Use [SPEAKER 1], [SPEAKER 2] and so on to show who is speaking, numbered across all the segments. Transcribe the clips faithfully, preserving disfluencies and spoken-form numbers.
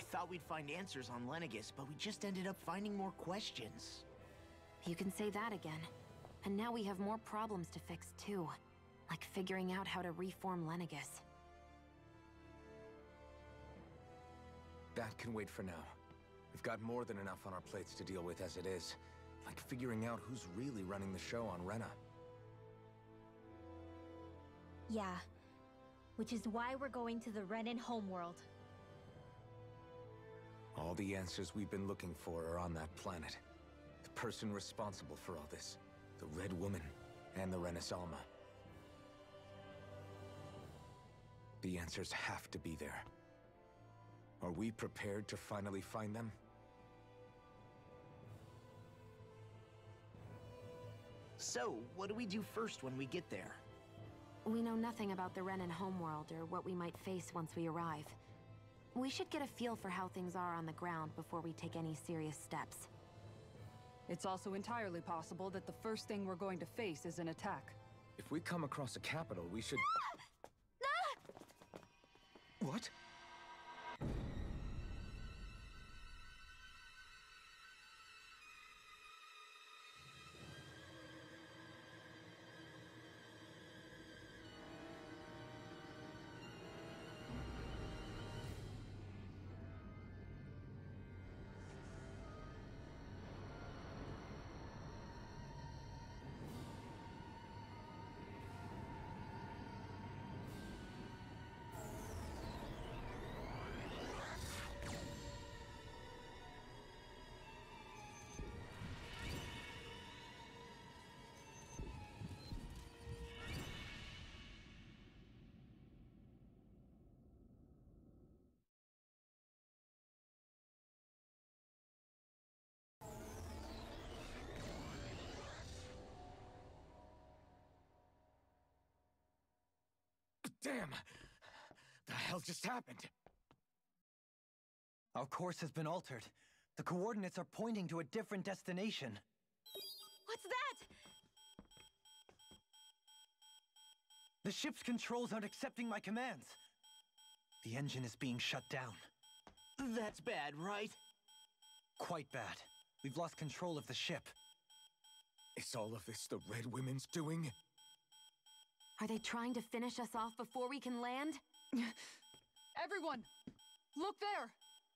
[SPEAKER 1] thought we'd find answers on Lenegis, but we just ended up finding more questions.
[SPEAKER 2] You can say that again. And now we have more problems to fix too. Like figuring out how to reform Lenegis.
[SPEAKER 3] That can wait for now. We've got more than enough on our plates to deal with as it is. Like figuring out who's really running the show on Rena.
[SPEAKER 4] Yeah. Which is why we're going to the Renan homeworld.
[SPEAKER 3] All the answers we've been looking for are on that planet. The person responsible for all this. The Red Woman and the Renaissalma. The answers have to be there. Are we prepared to finally find them?
[SPEAKER 1] So, what do we do first when we get there?
[SPEAKER 2] We know nothing about the Renan homeworld or what we might face once we arrive. We should get a feel for how things are on the ground before we take any serious steps.
[SPEAKER 5] It's also entirely possible that the first thing we're going to face is an attack.
[SPEAKER 3] If we come across a capital, we should... What? Damn! The hell just happened?
[SPEAKER 6] Our course has been altered. The coordinates are pointing to a different destination.
[SPEAKER 4] What's that?
[SPEAKER 6] The ship's controls aren't accepting my commands. The engine is being shut down.
[SPEAKER 1] That's bad, right?
[SPEAKER 6] Quite bad. We've lost control of the ship.
[SPEAKER 3] Is all of this the Red Women's doing?
[SPEAKER 2] Are they trying to finish us off before we can land?
[SPEAKER 5] Everyone! Look there!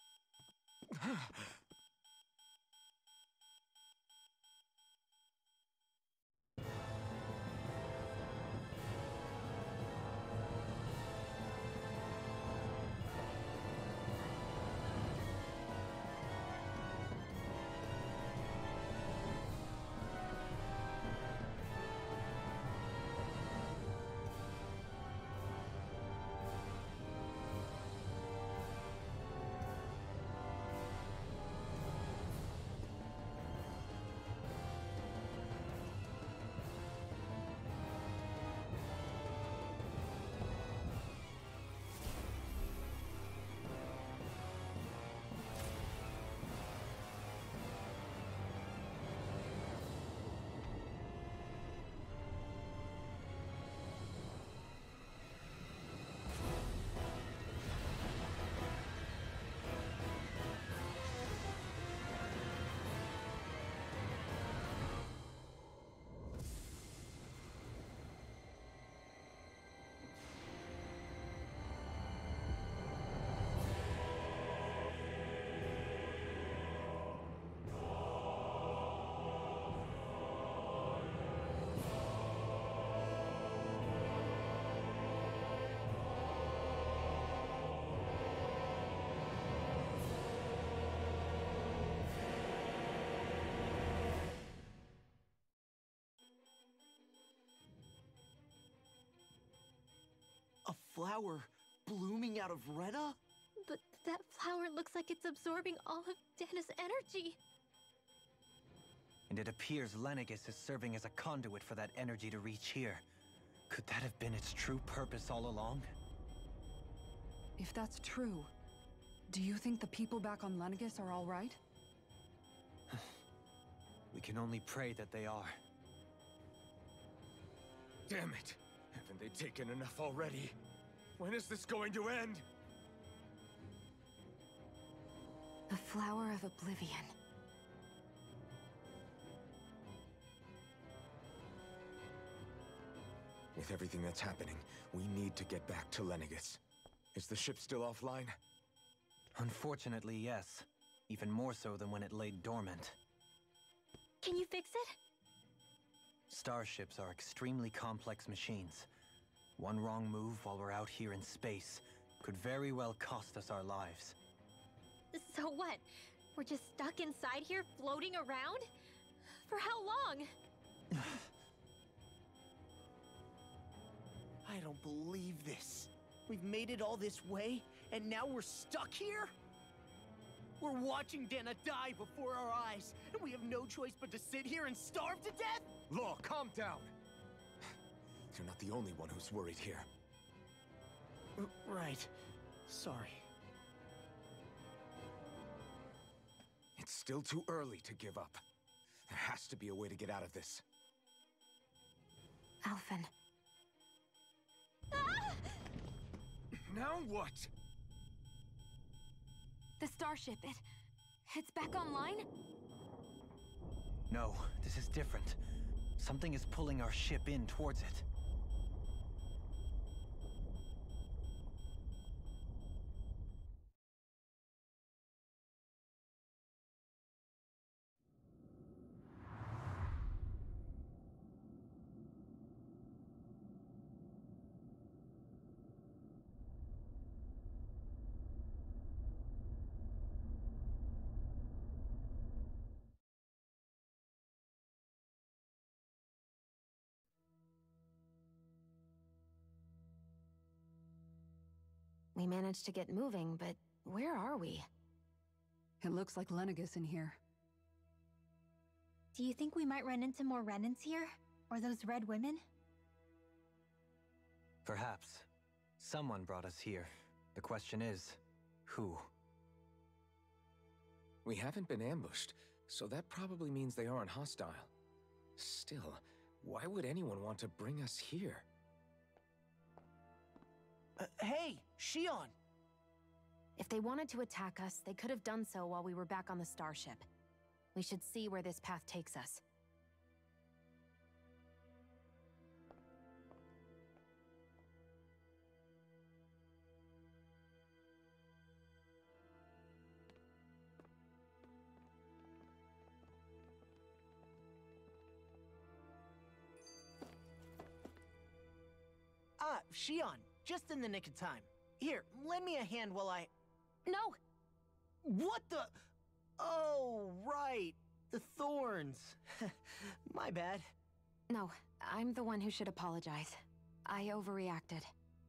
[SPEAKER 1] A flower blooming out of Rena?
[SPEAKER 4] But that flower looks like it's absorbing all of Dana's energy.
[SPEAKER 6] And it appears Lenegis is serving as a conduit for that energy to reach here. Could that have been its true purpose all along?
[SPEAKER 5] If that's true, do you think the people back on Lenegis are all right?
[SPEAKER 6] We can only pray that they are.
[SPEAKER 3] Damn it! Haven't they taken enough already? When is this going to end?
[SPEAKER 2] The Flower of Oblivion.
[SPEAKER 3] With everything that's happening, we need to get back to Lenegis. Is the ship still offline?
[SPEAKER 6] Unfortunately, yes. Even more so than when it lay dormant.
[SPEAKER 4] Can you fix it?
[SPEAKER 6] Starships are extremely complex machines. One wrong move while we're out here in space could very well cost us our lives.
[SPEAKER 4] So what? We're just stuck inside here, floating around? For how long?
[SPEAKER 1] I don't believe this. We've made it all this way, and now we're stuck here? We're watching Dana die before our eyes, and we have no choice but to sit here and starve to death?
[SPEAKER 3] Law, calm down! You're not the only one who's worried here.
[SPEAKER 1] R- right. Sorry.
[SPEAKER 3] It's still too early to give up. There has to be a way to get out of this.
[SPEAKER 2] Alphen.
[SPEAKER 3] Now what?
[SPEAKER 2] The starship, it... it's back online?
[SPEAKER 6] No, this is different. Something is pulling our ship in towards it.
[SPEAKER 2] We managed to get moving, but where are we?
[SPEAKER 5] It looks like Lenegis in here.
[SPEAKER 4] Do you think we might run into more Renans here? Or those red women?
[SPEAKER 6] Perhaps. Someone brought us here. The question is, who?
[SPEAKER 3] We haven't been ambushed, so that probably means they aren't hostile. Still, why would anyone want to bring us here?
[SPEAKER 1] Uh, hey, Shion!
[SPEAKER 2] If they wanted to attack us, they could have done so while we were back on the starship. We should see where this path takes us.
[SPEAKER 1] Ah, Shion, just in the nick of time. Here, lend me a hand while I...
[SPEAKER 2] No!
[SPEAKER 1] What the... Oh, right. The thorns. My bad.
[SPEAKER 2] No, I'm the one who should apologize. I overreacted.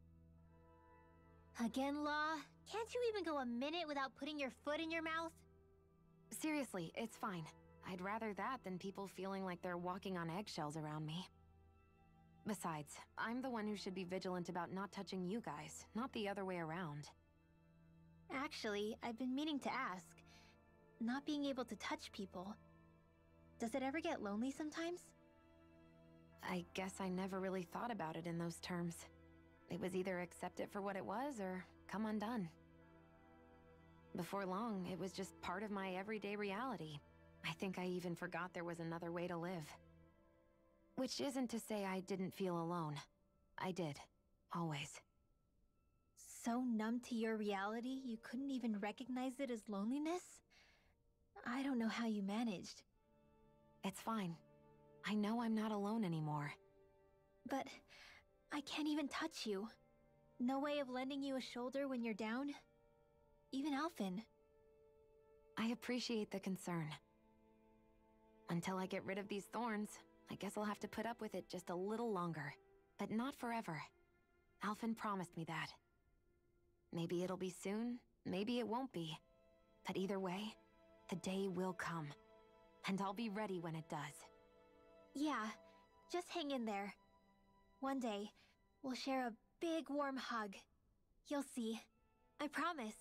[SPEAKER 4] Again, Law? Can't you even go a minute without putting your foot in your mouth?
[SPEAKER 2] Seriously, it's fine. I'd rather that than people feeling like they're walking on eggshells around me. Besides, I'm the one who should be vigilant about not touching you guys, not the other way around.
[SPEAKER 4] Actually, I've been meaning to ask. Not being able to touch people, does it ever get lonely sometimes?
[SPEAKER 2] I guess I never really thought about it in those terms. It was either accept it for what it was or come undone. Before long, it was just part of my everyday reality. I think I even forgot there was another way to live. Which isn't to say I didn't feel alone. I did. Always.
[SPEAKER 4] So numb to your reality, you couldn't even recognize it as loneliness? I don't know how you managed.
[SPEAKER 2] It's fine. I know I'm not alone anymore.
[SPEAKER 4] But I can't even touch you. No way of lending you a shoulder when you're down? Even Alphen.
[SPEAKER 2] I appreciate the concern. Until I get rid of these thorns, I guess I'll have to put up with it just a little longer. But not forever. Alphen promised me that. Maybe it'll be soon, maybe it won't be. But either way, the day will come. And I'll be ready when it does.
[SPEAKER 4] Yeah, just hang in there. One day, we'll share a big warm hug. You'll see. I promise.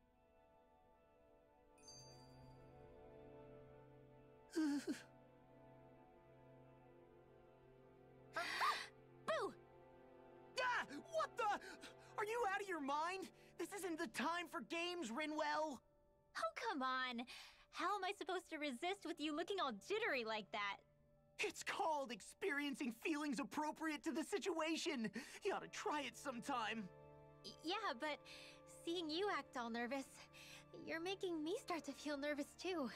[SPEAKER 1] Boo! Ah! What the? Are you out of your mind? This isn't the time for games, Rinwell!
[SPEAKER 4] Oh, come on. How am I supposed to resist with you looking all jittery like that?
[SPEAKER 1] It's called experiencing feelings appropriate to the situation. You ought to try it sometime.
[SPEAKER 4] Y- yeah, but seeing you act all nervous, you're making me start to feel nervous too.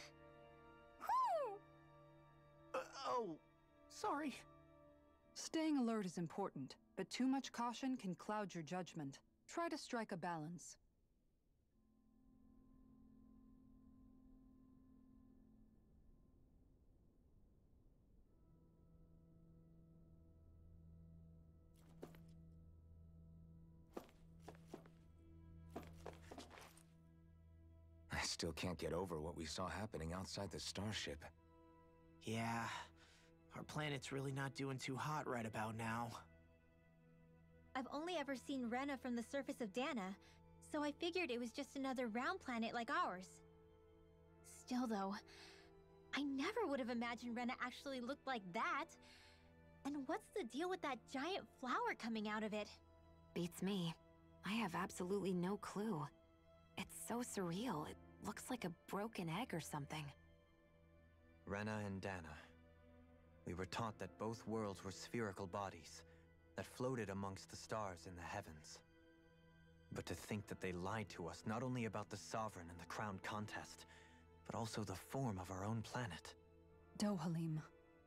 [SPEAKER 1] Uh, oh, sorry.
[SPEAKER 5] Staying alert is important, but too much caution can cloud your judgment. Try to strike a balance.
[SPEAKER 3] I still can't get over what we saw happening outside the starship.
[SPEAKER 1] Yeah, our planet's really not doing too hot right about now.
[SPEAKER 4] I've only ever seen Rena from the surface of Dana, so I figured it was just another round planet like ours. Still though, I never would have imagined Rena actually looked like that. And what's the deal with that giant flower coming out of it?
[SPEAKER 2] Beats me. I have absolutely no clue. It's so surreal. It looks like a broken egg or something.
[SPEAKER 6] Rena and Dana. We were taught that both worlds were spherical bodies that floated amongst the stars in the heavens. But to think that they lied to us not only about the Sovereign and the Crown contest, but also the form of our own planet.
[SPEAKER 5] Dohalim.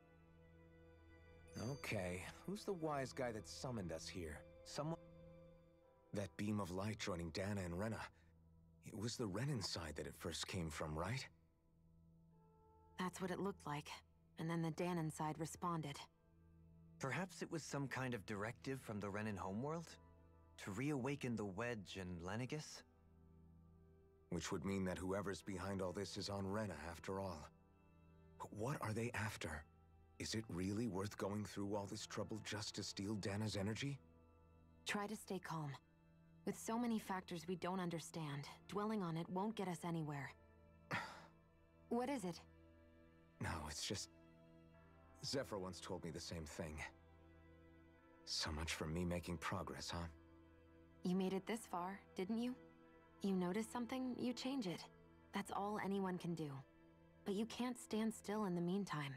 [SPEAKER 3] Okay, who's the wise guy that summoned us here?
[SPEAKER 6] Someone...
[SPEAKER 3] That beam of light joining Dana and Rena. It was the Renan side that it first came from, right?
[SPEAKER 2] That's what it looked like. And then the Danon side responded.
[SPEAKER 6] Perhaps it was some kind of directive from the Renan homeworld? To reawaken the Wedge and Lenegis?
[SPEAKER 3] Which would mean that whoever's behind all this is on Rena after all. But what are they after? Is it really worth going through all this trouble just to steal Dana's energy?
[SPEAKER 2] Try to stay calm. With so many factors we don't understand, dwelling on it won't get us anywhere. What is it?
[SPEAKER 3] No, it's just... Zephyr once told me the same thing. So much for me making progress, huh?
[SPEAKER 2] You made it this far, didn't you? You notice something, you change it. That's all anyone can do. But you can't stand still in the meantime.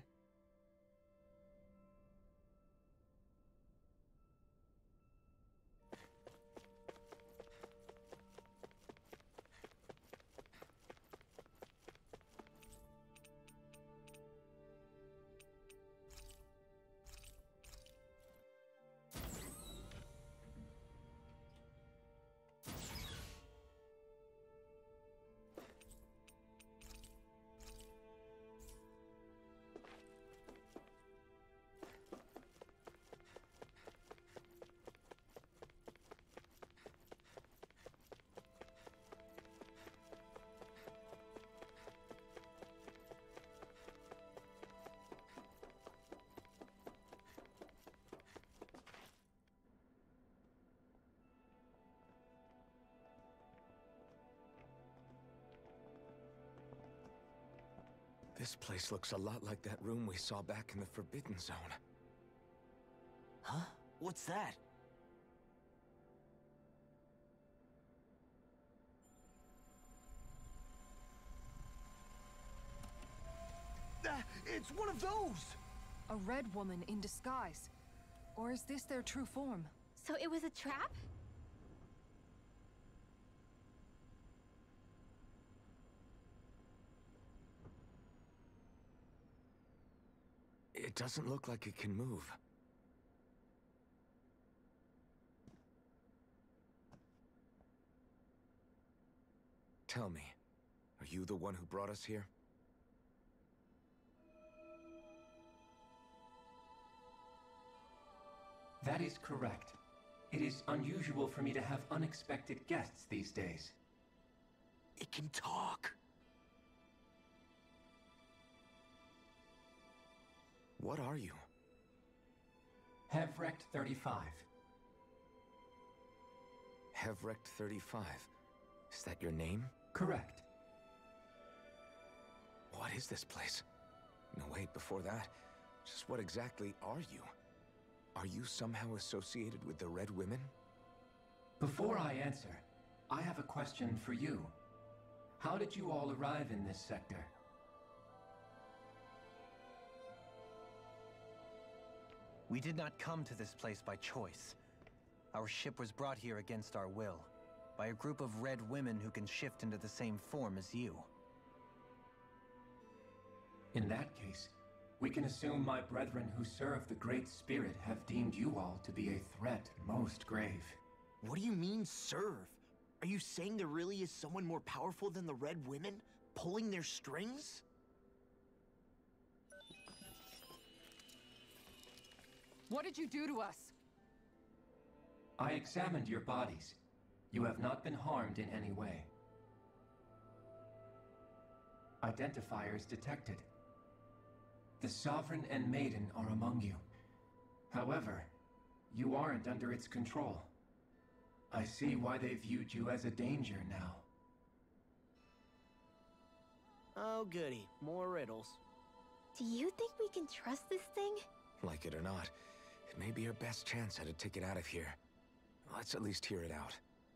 [SPEAKER 3] This place looks a lot like that room we saw back in the Forbidden Zone.
[SPEAKER 1] Huh? What's that? Ah, it's one of those!
[SPEAKER 5] A red woman in disguise. Or is this their true form?
[SPEAKER 4] So it was a trap?
[SPEAKER 3] It doesn't look like it can move. Tell me, are you the one who brought us here?
[SPEAKER 7] That is correct. It is unusual for me to have unexpected guests these days.
[SPEAKER 1] It can talk.
[SPEAKER 3] What are you?
[SPEAKER 7] Hevrecht thirty-five.
[SPEAKER 3] Hevrecht thirty-five. Is that your name?
[SPEAKER 7] Correct.
[SPEAKER 3] What is this place? No, wait, before that, just what exactly are you? Are you somehow associated with the Red Women?
[SPEAKER 7] Before I answer, I have a question for you. How did you all arrive in this sector?
[SPEAKER 6] We did not come to this place by choice. Our ship was brought here against our will, by a group of red women who can shift into the same form as you.
[SPEAKER 7] In that case, we can assume my brethren who serve the Great Spirit have deemed you all to be a threat most grave.
[SPEAKER 1] What do you mean, serve? Are you saying there really is someone more powerful than the Red Women, pulling their strings?
[SPEAKER 5] What did you do to us?
[SPEAKER 7] I examined your bodies. You have not been harmed in any way. Identifiers detected. The Sovereign and Maiden are among you. However, you aren't under its control. I see why they viewed you as a danger now.
[SPEAKER 1] Oh goody, more riddles.
[SPEAKER 4] Do you think we can trust this thing?
[SPEAKER 3] Like it or not, it may be our best chance at a ticket out of here. Let's at least hear it out.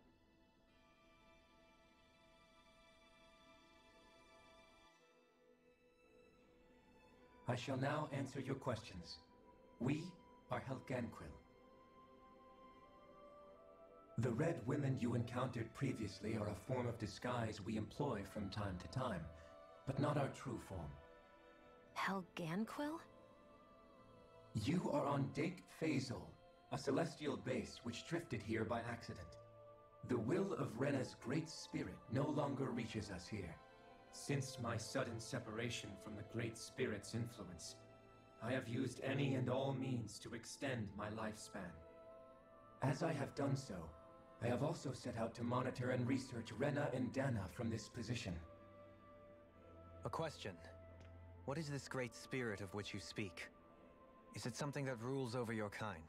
[SPEAKER 7] I shall now answer your questions. We are Helganquil. The Red Women you encountered previously are a form of disguise we employ from time to time, but not our true form.
[SPEAKER 2] Helganquil?
[SPEAKER 7] You are on Dake Phasol, a celestial base which drifted here by accident. The will of Rena's great spirit no longer reaches us here. Since my sudden separation from the Great Spirit's influence, I have used any and all means to extend my lifespan. As I have done so, I have also set out to monitor and research Rena and Dana from this position.
[SPEAKER 6] A question. What is this great spirit of which you speak? Is it something that rules over your kind?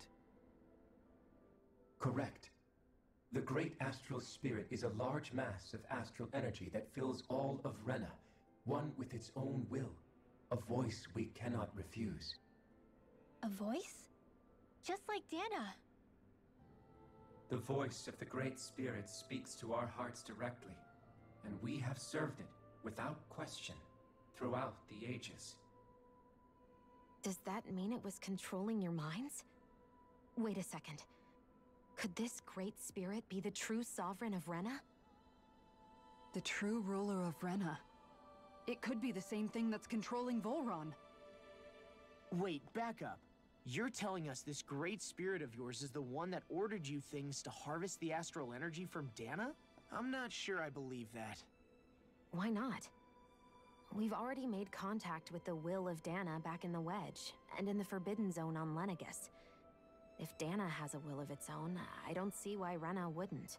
[SPEAKER 7] Correct. The Great Astral Spirit is a large mass of astral energy that fills all of Rena, one with its own will, a voice we cannot refuse.
[SPEAKER 4] A voice? Just like Dana.
[SPEAKER 7] The voice of the Great Spirit speaks to our hearts directly, and we have served it without question throughout the ages.
[SPEAKER 2] Does that mean it was controlling your minds? Wait a second. Could this great spirit be the true sovereign of Rena?
[SPEAKER 5] The true ruler of Rena. It could be the same thing that's controlling Volron.
[SPEAKER 1] Wait, back up. You're telling us this great spirit of yours is the one that ordered you things to harvest the astral energy from Dana? I'm not sure I believe that.
[SPEAKER 2] Why not? We've already made contact with the will of Dana back in the Wedge, and in the Forbidden Zone on Lenegus. If Dana has a will of its own, I don't see why Rena wouldn't.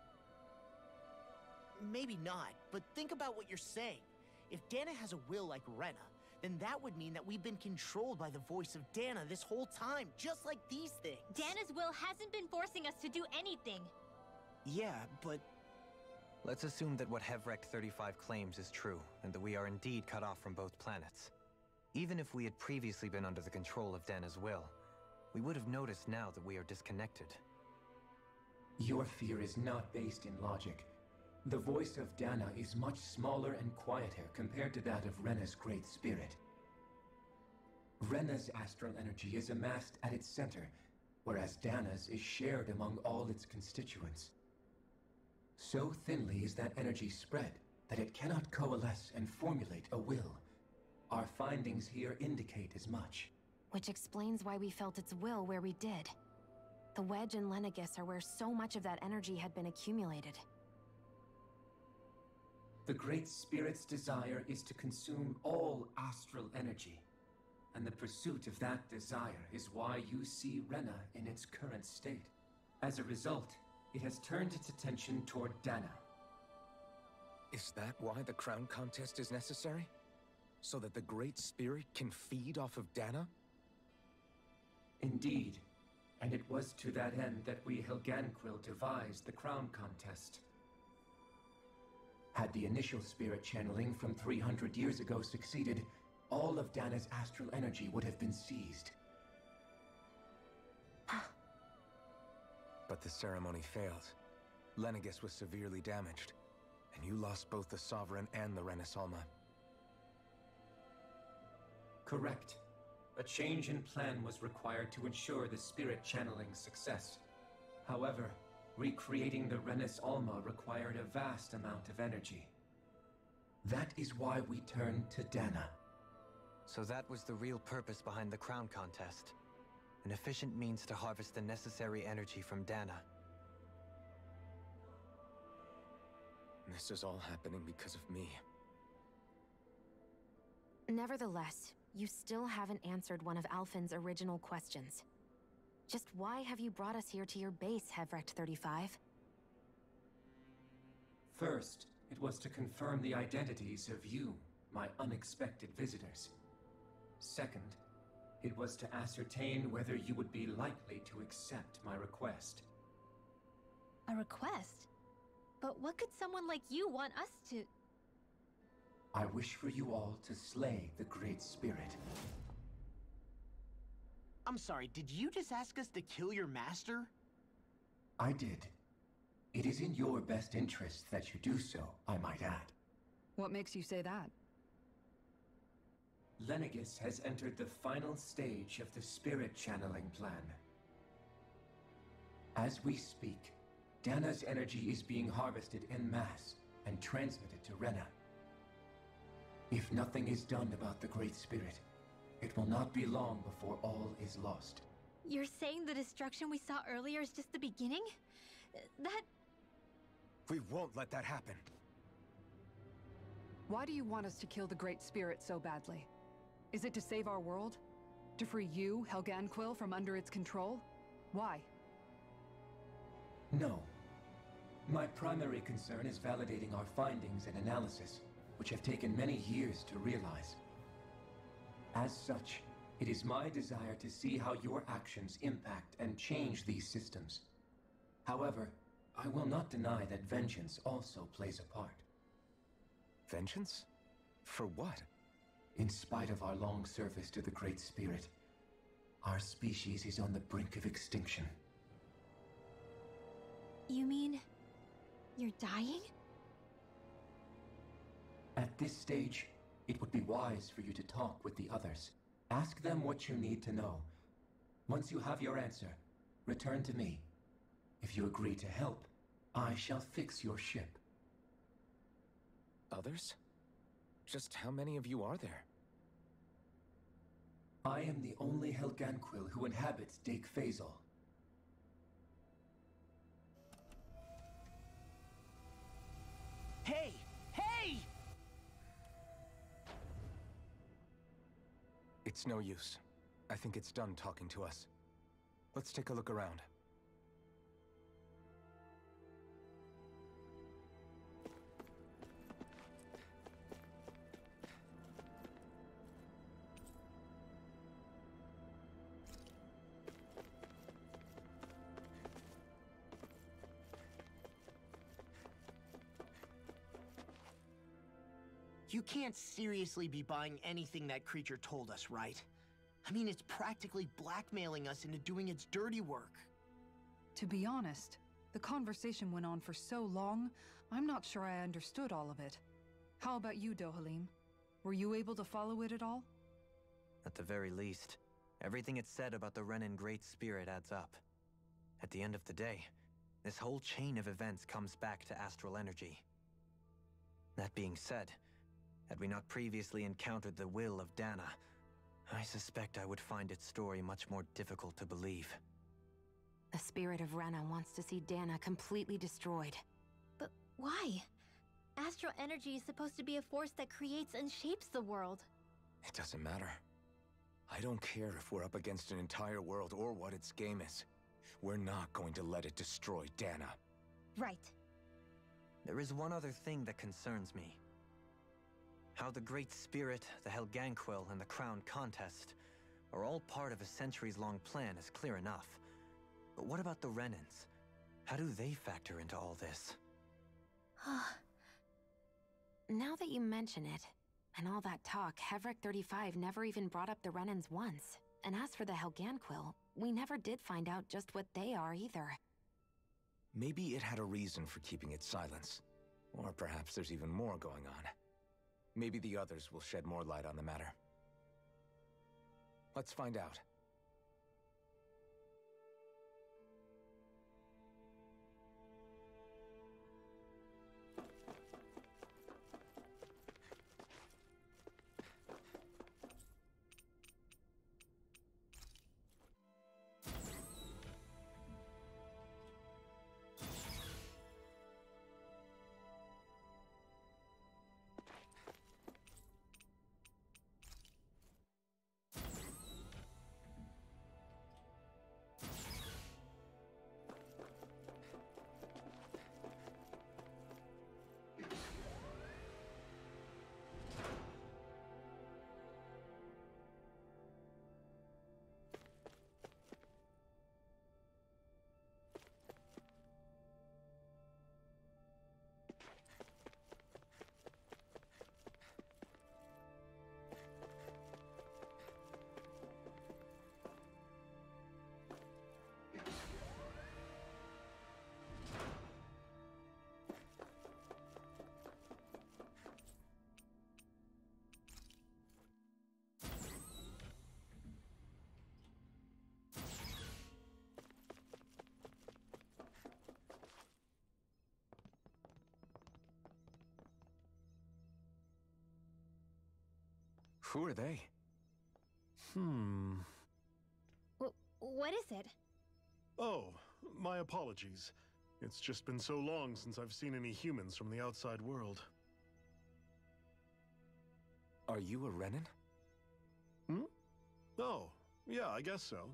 [SPEAKER 1] Maybe not, but think about what you're saying. If Dana has a will like Rena, then that would mean that we've been controlled by the voice of Dana this whole time, just like these things.
[SPEAKER 4] Dana's will hasn't been forcing us to do anything.
[SPEAKER 1] Yeah, but...
[SPEAKER 6] Let's assume that what Hevrect thirty-five claims is true, and that we are indeed cut off from both planets. Even if we had previously been under the control of Dana's will, we would have noticed now that we are disconnected.
[SPEAKER 7] Your fear is not based in logic. The voice of Dana is much smaller and quieter compared to that of Rena's great spirit. Rena's astral energy is amassed at its center, whereas Dana's is shared among all its constituents. So thinly is that energy spread that it cannot coalesce and formulate a will. Our findings here indicate as much.
[SPEAKER 2] Which explains why we felt its will where we did. The Wedge and Lenegus are where so much of that energy had been accumulated.
[SPEAKER 7] The Great Spirit's desire is to consume all astral energy. And the pursuit of that desire is why you see Rena in its current state. As a result, it has turned its attention toward Dana.
[SPEAKER 3] Is that why the crown contest is necessary? So that the Great Spirit can feed off of Dana?
[SPEAKER 7] Indeed. And it was to that end that we Helganquil devised the crown contest. Had the initial spirit channeling from three hundred years ago succeeded, all of Dana's astral energy would have been seized.
[SPEAKER 3] But the ceremony failed. Lenegus was severely damaged. And you lost both the Sovereign and the Renis Alma.
[SPEAKER 7] Correct. A change in plan was required to ensure the spirit channeling's success. However, recreating the Renis Alma required a vast amount of energy. That is why we turned to Dana.
[SPEAKER 6] So that was the real purpose behind the crown contest. An efficient means to harvest the necessary energy from Dana.
[SPEAKER 3] This is all happening because of me.
[SPEAKER 2] Nevertheless, you still haven't answered one of Alphen's original questions. Just why have you brought us here to your base, Hevrecht thirty-five?
[SPEAKER 7] First, it was to confirm the identities of you, my unexpected visitors. Second, it was to ascertain whether you would be likely to accept my request.
[SPEAKER 4] A request? But what could someone like you want us to...
[SPEAKER 7] I wish for you all to slay the Great Spirit.
[SPEAKER 1] I'm sorry, did you just ask us to kill your master?
[SPEAKER 7] I did. It is in your best interest that you do so, I might add.
[SPEAKER 5] What makes you say that?
[SPEAKER 7] Lenegis has entered the final stage of the spirit channeling plan. As we speak, Dana's energy is being harvested en masse and transmitted to Rena. If nothing is done about the Great Spirit, it will not be long before all is lost.
[SPEAKER 4] You're saying the destruction we saw earlier is just the beginning? That...
[SPEAKER 3] We won't let that happen.
[SPEAKER 5] Why do you want us to kill the Great Spirit so badly? Is it to save our world? To free you, Helganquil, from under its control? Why?
[SPEAKER 7] No. My primary concern is validating our findings and analysis, which have taken many years to realize. As such, it is my desire to see how your actions impact and change these systems. However, I will not deny that vengeance also plays a part.
[SPEAKER 3] Vengeance? For what?
[SPEAKER 7] In spite of our long service to the Great Spirit, our species is on the brink of extinction.
[SPEAKER 4] You mean... you're dying?
[SPEAKER 7] At this stage, it would be wise for you to talk with the others. Ask them what you need to know. Once you have your answer, return to me. If you agree to help, I shall fix your ship.
[SPEAKER 3] Others? Just how many of you are there?
[SPEAKER 7] I am the only Helganquil who inhabits Dake Faisal.
[SPEAKER 1] Hey! Hey!
[SPEAKER 3] It's no use. I think it's done talking to us. Let's take a look around.
[SPEAKER 1] You can't seriously be buying anything that creature told us, right? I mean, it's practically blackmailing us into doing its dirty work.
[SPEAKER 5] To be honest, the conversation went on for so long, I'm not sure I understood all of it. How about you, Dohalim? Were you able to follow it at all?
[SPEAKER 6] At the very least, everything it said about the Renin Great Spirit adds up. At the end of the day, this whole chain of events comes back to astral energy. That being said, had we not previously encountered the will of Dana, I suspect I would find its story much more difficult to believe.
[SPEAKER 2] The spirit of Rena wants to see Dana completely destroyed.
[SPEAKER 4] But why? Astral energy is supposed to be a force that creates and shapes the world.
[SPEAKER 3] It doesn't matter. I don't care if we're up against an entire world or what its game is. We're not going to let it destroy Dana.
[SPEAKER 4] Right.
[SPEAKER 6] There is one other thing that concerns me. How the Great Spirit, the Helganquil, and the Crown Contest are all part of a centuries-long plan is clear enough. But what about the Renins? How do they factor into all this?
[SPEAKER 2] Now that you mention it, and all that talk, Hevrecht thirty-five never even brought up the Renins once. And as for the Helganquil, we never did find out just what they are either.
[SPEAKER 3] Maybe it had a reason for keeping its silence. Or perhaps there's even more going on. Maybe the others will shed more light on the matter. Let's find out. Who are they?
[SPEAKER 8] Hmm.
[SPEAKER 4] W what is it?
[SPEAKER 8] Oh, my apologies. It's just been so long since I've seen any humans from the outside world.
[SPEAKER 3] Are you a Renan?
[SPEAKER 8] Hmm? Oh, yeah, I guess so.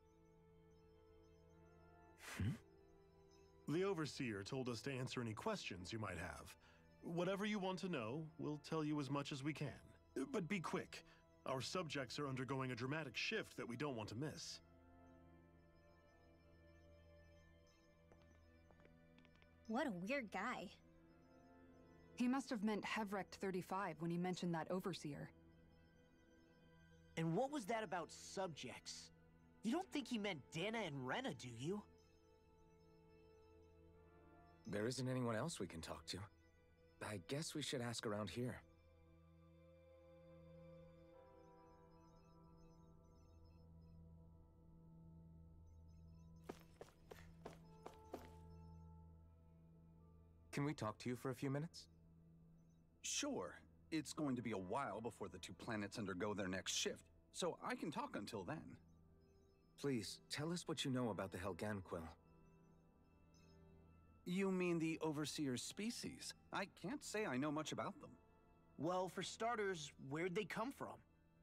[SPEAKER 3] Hmm?
[SPEAKER 8] The Overseer told us to answer any questions you might have. Whatever you want to know, we'll tell you as much as we can. But be quick. Our subjects are undergoing a dramatic shift that we don't want to miss.
[SPEAKER 4] What a weird guy.
[SPEAKER 5] He must have meant Hevrecht thirty-five when he mentioned that Overseer.
[SPEAKER 1] And what was that about subjects? You don't think he meant Dana and Rena, do you?
[SPEAKER 3] There isn't anyone else we can talk to. I guess we should ask around here. Can we talk to you for a few minutes?
[SPEAKER 9] Sure. It's going to be a while before the two planets undergo their next shift, so I can talk until then.
[SPEAKER 3] Please, tell us what you know about the Helganquil.
[SPEAKER 9] You mean the Overseer's species? I can't say I know much about them.
[SPEAKER 1] Well, for starters, where'd they come from?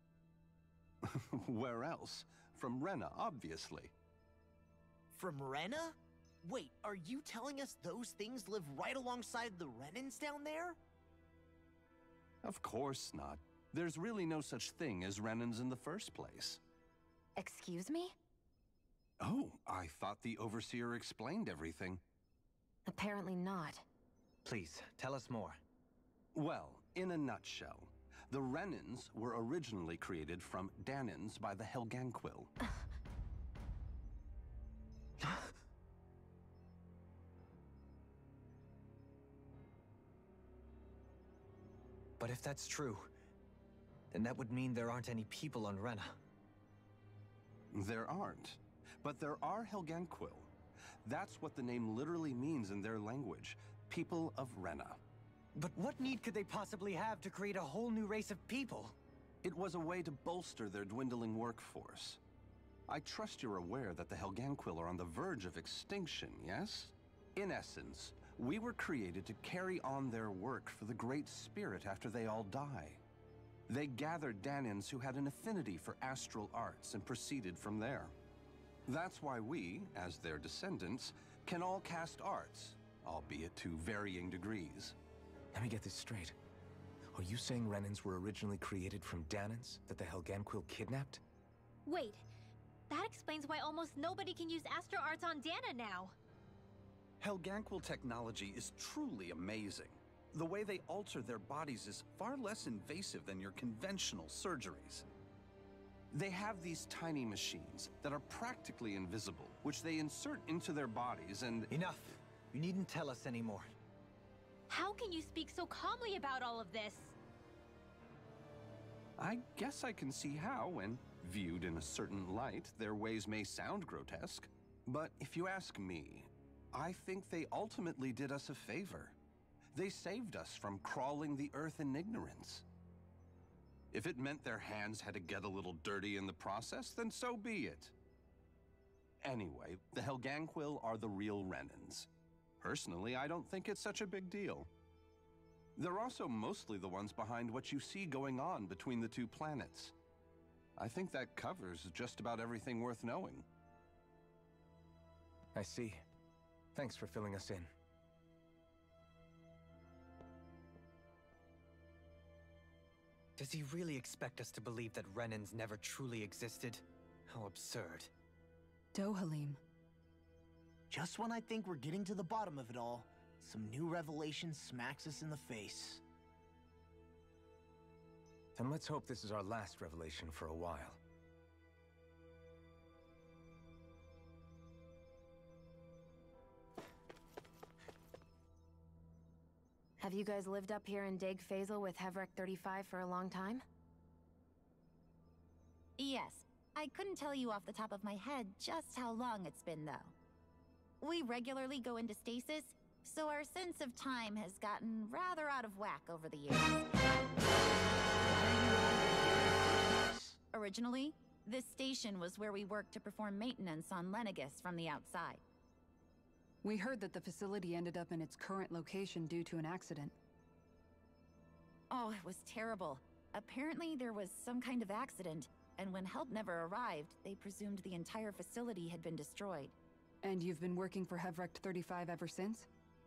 [SPEAKER 9] Where else? From Rena, obviously.
[SPEAKER 1] From Rena? Wait, are you telling us those things live right alongside the Renans down there?
[SPEAKER 9] Of course not. There's really no such thing as Renans in the first place.
[SPEAKER 2] Excuse me?
[SPEAKER 9] Oh, I thought the Overseer explained everything.
[SPEAKER 2] Apparently not.
[SPEAKER 6] Please, tell us more.
[SPEAKER 9] Well, in a nutshell, the Renans were originally created from Danans by the Helganquil.
[SPEAKER 6] But if that's true, then that would mean there aren't any people on Rena.
[SPEAKER 9] There aren't. But there are Helganquil. That's what the name literally means in their language. People of Rena.
[SPEAKER 6] But what need could they possibly have to create a whole new race of people?
[SPEAKER 9] It was a way to bolster their dwindling workforce. I trust you're aware that the Helganquil are on the verge of extinction, yes? In essence, we were created to carry on their work for the Great Spirit after they all die. They gathered Danans who had an affinity for astral arts and proceeded from there. That's why we, as their descendants, can all cast arts, albeit to varying degrees.
[SPEAKER 3] Let me get this straight. Are you saying Renans were originally created from Danans that the Helganquil kidnapped?
[SPEAKER 4] Wait, that explains why almost nobody can use astral arts on Dana now.
[SPEAKER 9] Helganquil technology is truly amazing. The way they alter their bodies is far less invasive than your conventional surgeries. They have these tiny machines that are practically invisible, which they insert into their bodies and...
[SPEAKER 6] Enough! You needn't tell us anymore.
[SPEAKER 4] How can you speak so calmly about all of this?
[SPEAKER 9] I guess I can see how, when viewed in a certain light, their ways may sound grotesque. But if you ask me, I think they ultimately did us a favor. They saved us from crawling the earth in ignorance. If it meant their hands had to get a little dirty in the process, then so be it. Anyway, the Helganquil are the real Renans. Personally, I don't think it's such a big deal. They're also mostly the ones behind what you see going on between the two planets. I think that covers just about everything worth knowing.
[SPEAKER 3] I see. Thanks for filling us in.
[SPEAKER 6] Does he really expect us to believe that Renans never truly existed? How absurd.
[SPEAKER 5] Dohalim.
[SPEAKER 1] Just when I think we're getting to the bottom of it all, some new revelation smacks us in the face.
[SPEAKER 3] And let's hope this is our last revelation for a while.
[SPEAKER 2] Have you guys lived up here in Deg Faisal with Hevreck thirty-five for a long time?
[SPEAKER 10] Yes. I couldn't tell you off the top of my head just how long it's been, though. We regularly go into stasis, so our sense of time has gotten rather out of whack over the years. Originally, this station was where we worked to perform maintenance on Lenegis from the outside.
[SPEAKER 5] We heard that the facility ended up in its current location due to an accident.
[SPEAKER 10] Oh, it was terrible. Apparently there was some kind of accident, and when help never arrived, they presumed the entire facility had been destroyed.
[SPEAKER 5] And you've been working for Hevrecht thirty-five ever since?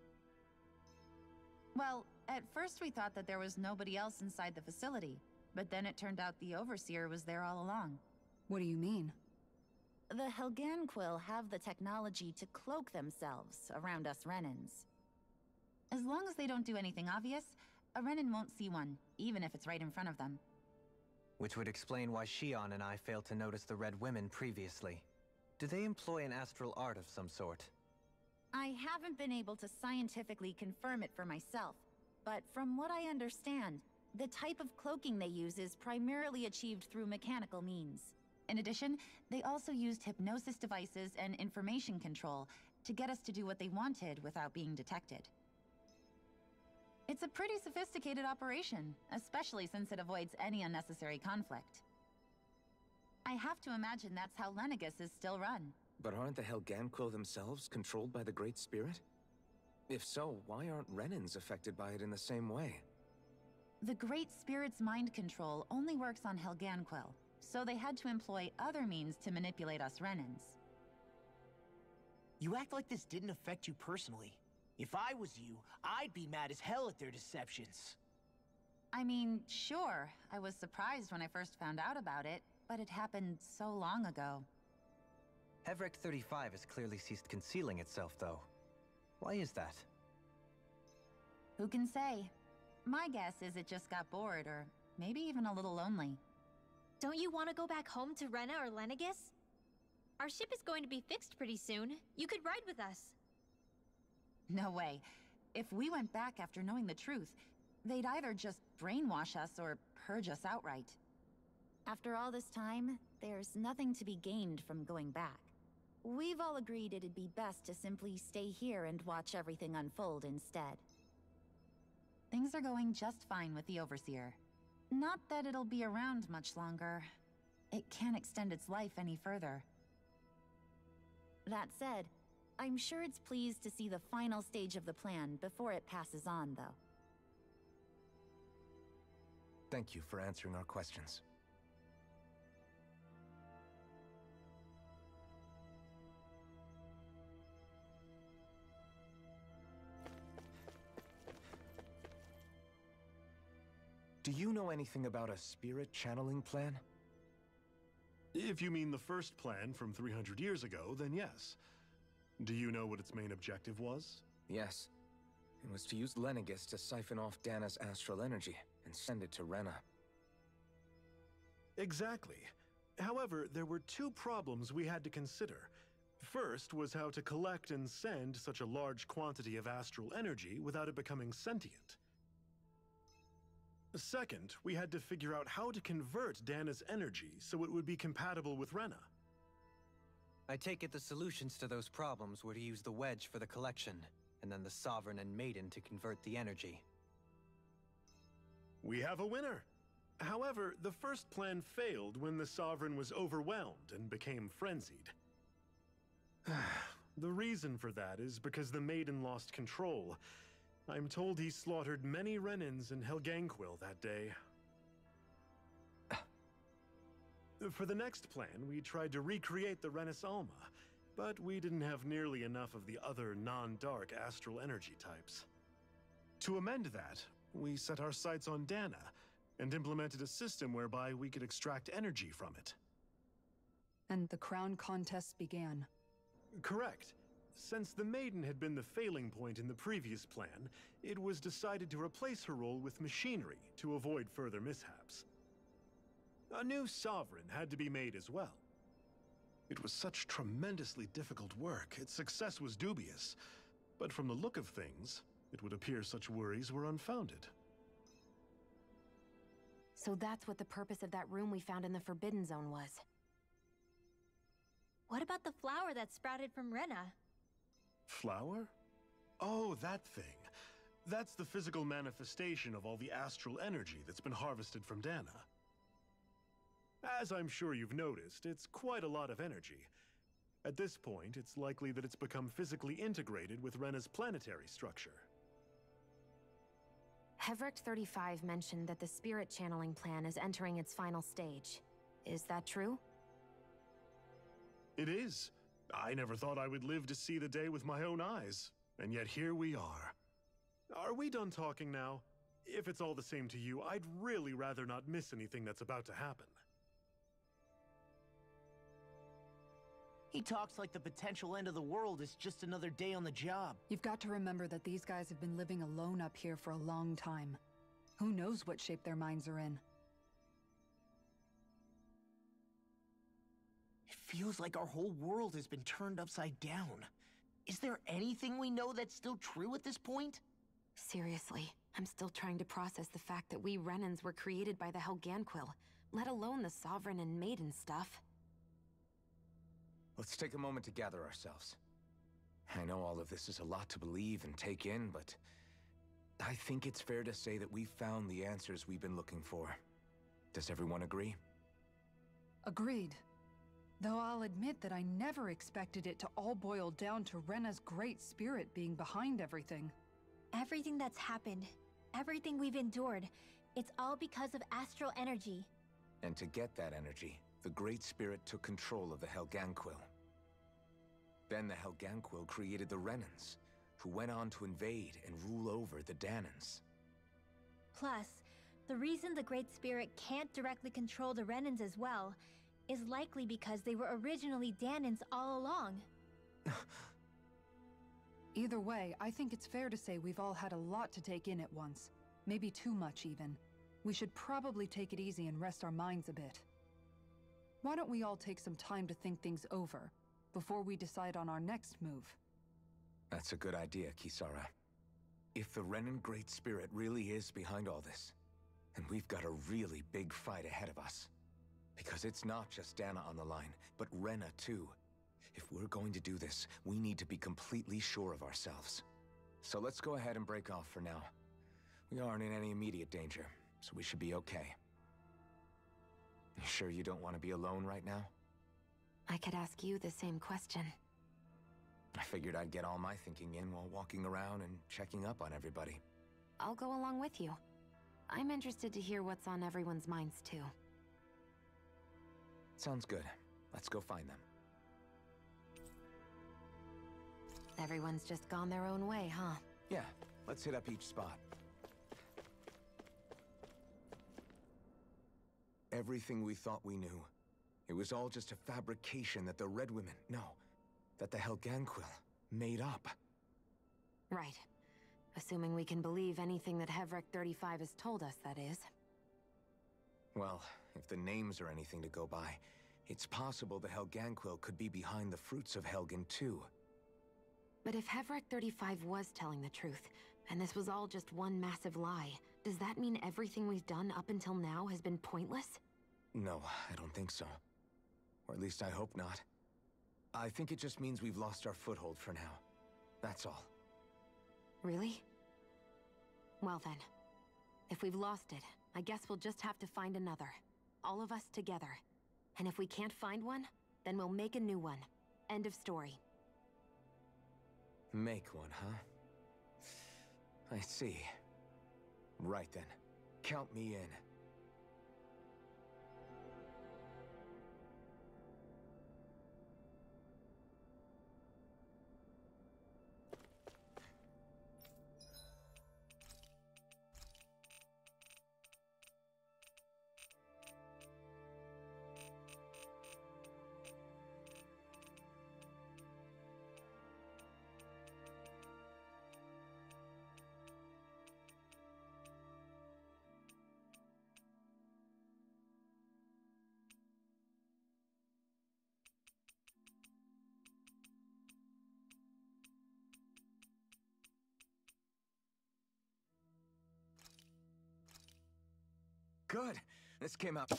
[SPEAKER 10] Well, at first we thought that there was nobody else inside the facility, but then it turned out the Overseer was there all along.
[SPEAKER 5] What do you mean?
[SPEAKER 10] The Helganquil have the technology to cloak themselves around us Renans. As long as they don't do anything obvious, a Renan won't see one, even if it's right in front of them.
[SPEAKER 6] Which would explain why Shion and I failed to notice the Red Women previously. Do they employ an astral art of some sort?
[SPEAKER 10] I haven't been able to scientifically confirm it for myself, but from what I understand, the type of cloaking they use is primarily achieved through mechanical means. In addition, they also used hypnosis devices and information control to get us to do what they wanted without being detected. It's a pretty sophisticated operation, especially since it avoids any unnecessary conflict. I have to imagine that's how Lenegis is still run.
[SPEAKER 3] But aren't the Helganquil themselves controlled by the Great Spirit? If so, why aren't Renans affected by it in the same way?
[SPEAKER 10] The Great Spirit's mind control only works on Helganquil, so they had to employ other means to manipulate us Renans.
[SPEAKER 1] You act like this didn't affect you personally. If I was you, I'd be mad as hell at their deceptions.
[SPEAKER 10] I mean, sure, I was surprised when I first found out about it, but it happened so long ago.
[SPEAKER 6] Hevrecht thirty-five has clearly ceased concealing itself, though. Why is that?
[SPEAKER 10] Who can say? My guess is it just got bored, or maybe even a little lonely.
[SPEAKER 4] Don't you want to go back home to Rena or Lenegis? Our ship is going to be fixed pretty soon. You could ride with us.
[SPEAKER 10] No way. If we went back after knowing the truth, they'd either just brainwash us or purge us outright. After all this time, there's nothing to be gained from going back. We've all agreed it'd be best to simply stay here and watch everything unfold instead. Things are going just fine with the Overseer. Not that it'll be around much longer. It can't extend its life any further. That said, I'm sure it's pleased to see the final stage of the plan before it passes on, though.
[SPEAKER 3] Thank you for answering our questions. Do you know anything about a spirit channeling plan?
[SPEAKER 8] If you mean the first plan from three hundred years ago, then yes. Do you know what its main objective was?
[SPEAKER 3] Yes. It was to use Lenegis to siphon off Dana's astral energy and send it to Rena.
[SPEAKER 8] Exactly. However, there were two problems we had to consider. First was how to collect and send such a large quantity of astral energy without it becoming sentient. Second, we had to figure out how to convert Dana's energy so it would be compatible with Rena.
[SPEAKER 6] I take it the solutions to those problems were to use the wedge for the collection, and then the Sovereign and Maiden to convert the energy.
[SPEAKER 8] We have a winner! However, the first plan failed when the Sovereign was overwhelmed and became frenzied. The reason for that is because the Maiden lost control. I'm told he slaughtered many Renans in Helganquil that day. For the next plan, we tried to recreate the Renis Alma, but we didn't have nearly enough of the other non-dark astral energy types. To amend that, we set our sights on Dana, and implemented a system whereby we could extract energy from it.
[SPEAKER 5] And the crown contest began.
[SPEAKER 8] Correct. Since the Maiden had been the failing point in the previous plan, it was decided to replace her role with machinery to avoid further mishaps. A new Sovereign had to be made as well. It was such tremendously difficult work, its success was dubious. But from the look of things, it would appear such worries were unfounded.
[SPEAKER 2] So that's what the purpose of that room we found in the Forbidden Zone was.
[SPEAKER 4] What about the flower that sprouted from Rena?
[SPEAKER 8] Flower? Oh, that thing. That's the physical manifestation of all the astral energy that's been harvested from Dana. As I'm sure you've noticed, it's quite a lot of energy. At this point, it's likely that it's become physically integrated with Rena's planetary structure.
[SPEAKER 2] Hevrecht thirty-five mentioned that the spirit channeling plan is entering its final stage. Is that true?
[SPEAKER 8] It is. I never thought I would live to see the day with my own eyes, and yet here we are. Are we done talking now? If it's all the same to you, I'd really rather not miss anything that's about to happen.
[SPEAKER 1] He talks like the potential end of the world is just another day on the job.
[SPEAKER 5] You've got to remember that these guys have been living alone up here for a long time. Who knows what shape their minds are in?
[SPEAKER 1] It feels like our whole world has been turned upside down. Is there anything we know that's still true at this point?
[SPEAKER 2] Seriously, I'm still trying to process the fact that we Renans were created by the Helganquil, let alone the Sovereign and Maiden stuff.
[SPEAKER 3] Let's take a moment to gather ourselves. I know all of this is a lot to believe and take in, but I think it's fair to say that we've found the answers we've been looking for. Does everyone agree?
[SPEAKER 5] Agreed. Though I'll admit that I never expected it to all boil down to Rena's great spirit being behind everything.
[SPEAKER 4] Everything that's happened, everything we've endured, it's all because of astral energy.
[SPEAKER 3] And to get that energy, the Great Spirit took control of the Helganquil. Then the Helganquil created the Renans, who went on to invade and rule over the Danans.
[SPEAKER 4] Plus, the reason the Great Spirit can't directly control the Renans as well is likely because they were originally Danans all along.
[SPEAKER 5] Either way, I think it's fair to say we've all had a lot to take in at once. Maybe too much, even. We should probably take it easy and rest our minds a bit. Why don't we all take some time to think things over, before we decide on our next move?
[SPEAKER 3] That's a good idea, Kisara. If the Renan Great Spirit really is behind all this, then we've got a really big fight ahead of us. Because it's not just Dana on the line, but Rena too. If we're going to do this, we need to be completely sure of ourselves. So let's go ahead and break off for now. We aren't in any immediate danger, so we should be okay. You sure you don't want to be alone right now?
[SPEAKER 2] I could ask you the same question.
[SPEAKER 3] I figured I'd get all my thinking in while walking around and checking up on everybody.
[SPEAKER 2] I'll go along with you. I'm interested to hear what's on everyone's minds too.
[SPEAKER 3] Sounds good. Let's go find them.
[SPEAKER 2] Everyone's just gone their own way, huh?
[SPEAKER 3] Yeah, let's hit up each spot. Everything we thought we knew, it was all just a fabrication that the Red Women, no, that the Helganquil made up.
[SPEAKER 2] Right. Assuming we can believe anything that Hevrecht thirty-five has told us, that is.
[SPEAKER 3] Well, if the names are anything to go by, it's possible the Helganquil could be behind the fruits of Helgen too.
[SPEAKER 2] But if Heverick thirty-five was telling the truth, and this was all just one massive lie, does that mean everything we've done up until now has been pointless?
[SPEAKER 3] No, I don't think so. Or at least I hope not. I think it just means we've lost our foothold for now. That's all.
[SPEAKER 2] Really? Well then, if we've lost it, I guess we'll just have to find another. All of us together. And if we can't find one, then we'll make a new one. End of story.
[SPEAKER 3] Make one, huh? I see. Right then. Count me in. Good. This came out.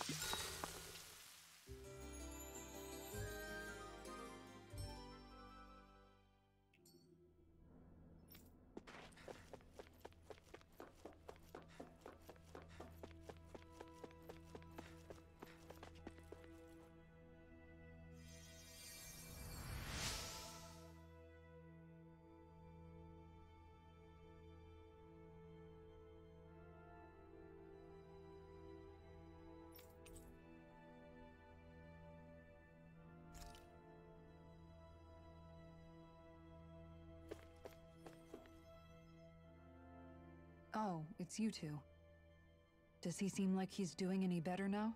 [SPEAKER 5] Oh, it's you two. Does he seem like he's doing any better now?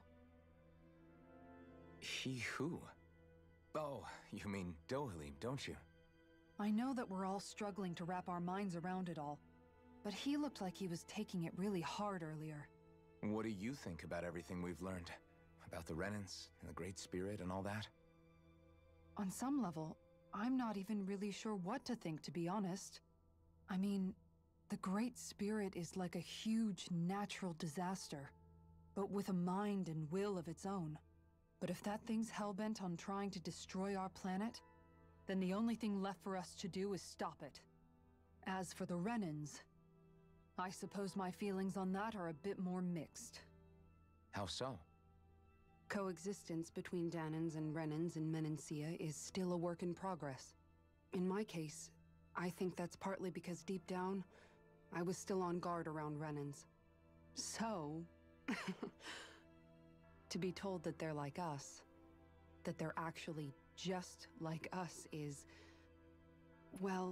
[SPEAKER 3] He who? Oh, you mean Dohalim, don't you?
[SPEAKER 5] I know that we're all struggling to wrap our minds around it all, but he looked like he was taking it really hard earlier.
[SPEAKER 3] What do you think about everything we've learned? About the Renans, and the Great Spirit, and all that?
[SPEAKER 5] On some level, I'm not even really sure what to think, to be honest. I mean, the Great Spirit is like a huge natural disaster, but with a mind and will of its own. But if that thing's hellbent on trying to destroy our planet, then the only thing left for us to do is stop it. As for the Renans, I suppose my feelings on that are a bit more mixed.
[SPEAKER 3] How so?
[SPEAKER 11] Coexistence between Dahnans and Renans in Menancia is still a work in progress. In my case, I think that's partly because deep down, I was still on guard around Renans. So, to be told that they're like us, that they're actually just like us is, well,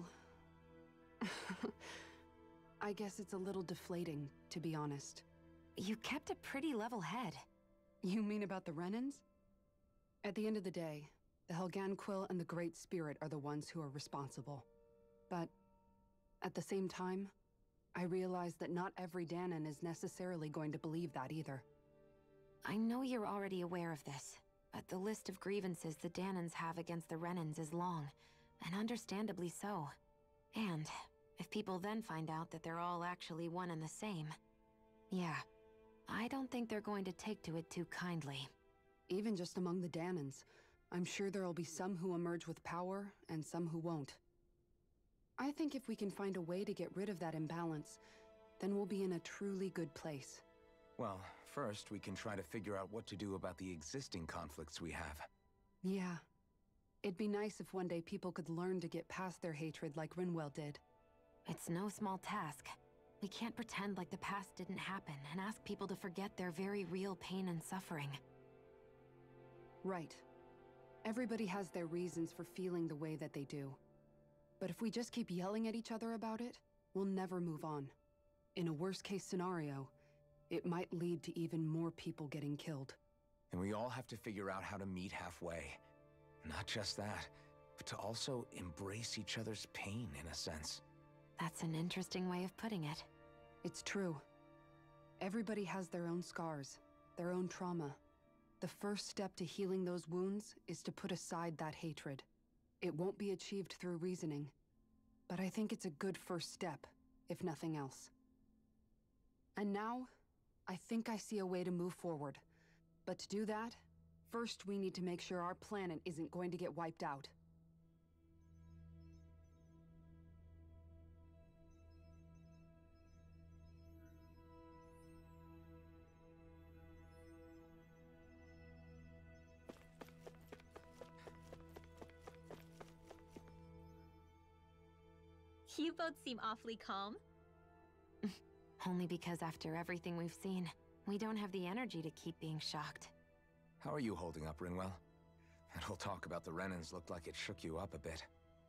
[SPEAKER 11] I guess it's a little deflating, to be honest.
[SPEAKER 2] You kept a pretty level head.
[SPEAKER 11] You mean about the Renans? At the end of the day, the Helganquil and the Great Spirit are the ones who are responsible. But at the same time, I realize that not every Dahnan is necessarily going to believe that either.
[SPEAKER 2] I know you're already aware of this, but the list of grievances the Dahnans have against the Renans is long, and understandably so. And if people then find out that they're all actually one and the same, yeah, I don't think they're going to take to it too kindly.
[SPEAKER 11] Even just among the Dahnans, I'm sure there'll be some who emerge with power, and some who won't. I think if we can find a way to get rid of that imbalance, then we'll be in a truly good place.
[SPEAKER 3] Well, first we can try to figure out what to do about the existing conflicts we have.
[SPEAKER 11] Yeah. It'd be nice if one day people could learn to get past their hatred like Rinwell did.
[SPEAKER 2] It's no small task. We can't pretend like the past didn't happen and ask people to forget their very real pain and suffering.
[SPEAKER 11] Right. Everybody has their reasons for feeling the way that they do. But if we just keep yelling at each other about it, we'll never move on. In a worst-case scenario, it might lead to even more people getting killed.
[SPEAKER 3] And we all have to figure out how to meet halfway. Not just that, but to also embrace each other's pain, in a sense.
[SPEAKER 2] That's an interesting way of putting it.
[SPEAKER 11] It's true. Everybody has their own scars, their own trauma. The The first step to healing those wounds is to put aside that hatred. It won't be achieved through reasoning, but I think it's a good first step, if nothing else. And now, I think I see a way to move forward. But to do that, first we need to make sure our planet isn't going to get wiped out.
[SPEAKER 4] You both seem awfully calm.
[SPEAKER 2] Only because after everything we've seen, we don't have the energy to keep being shocked.
[SPEAKER 3] How are you holding up, Rinwell? That whole talk about the Renans looked like it shook you up a bit.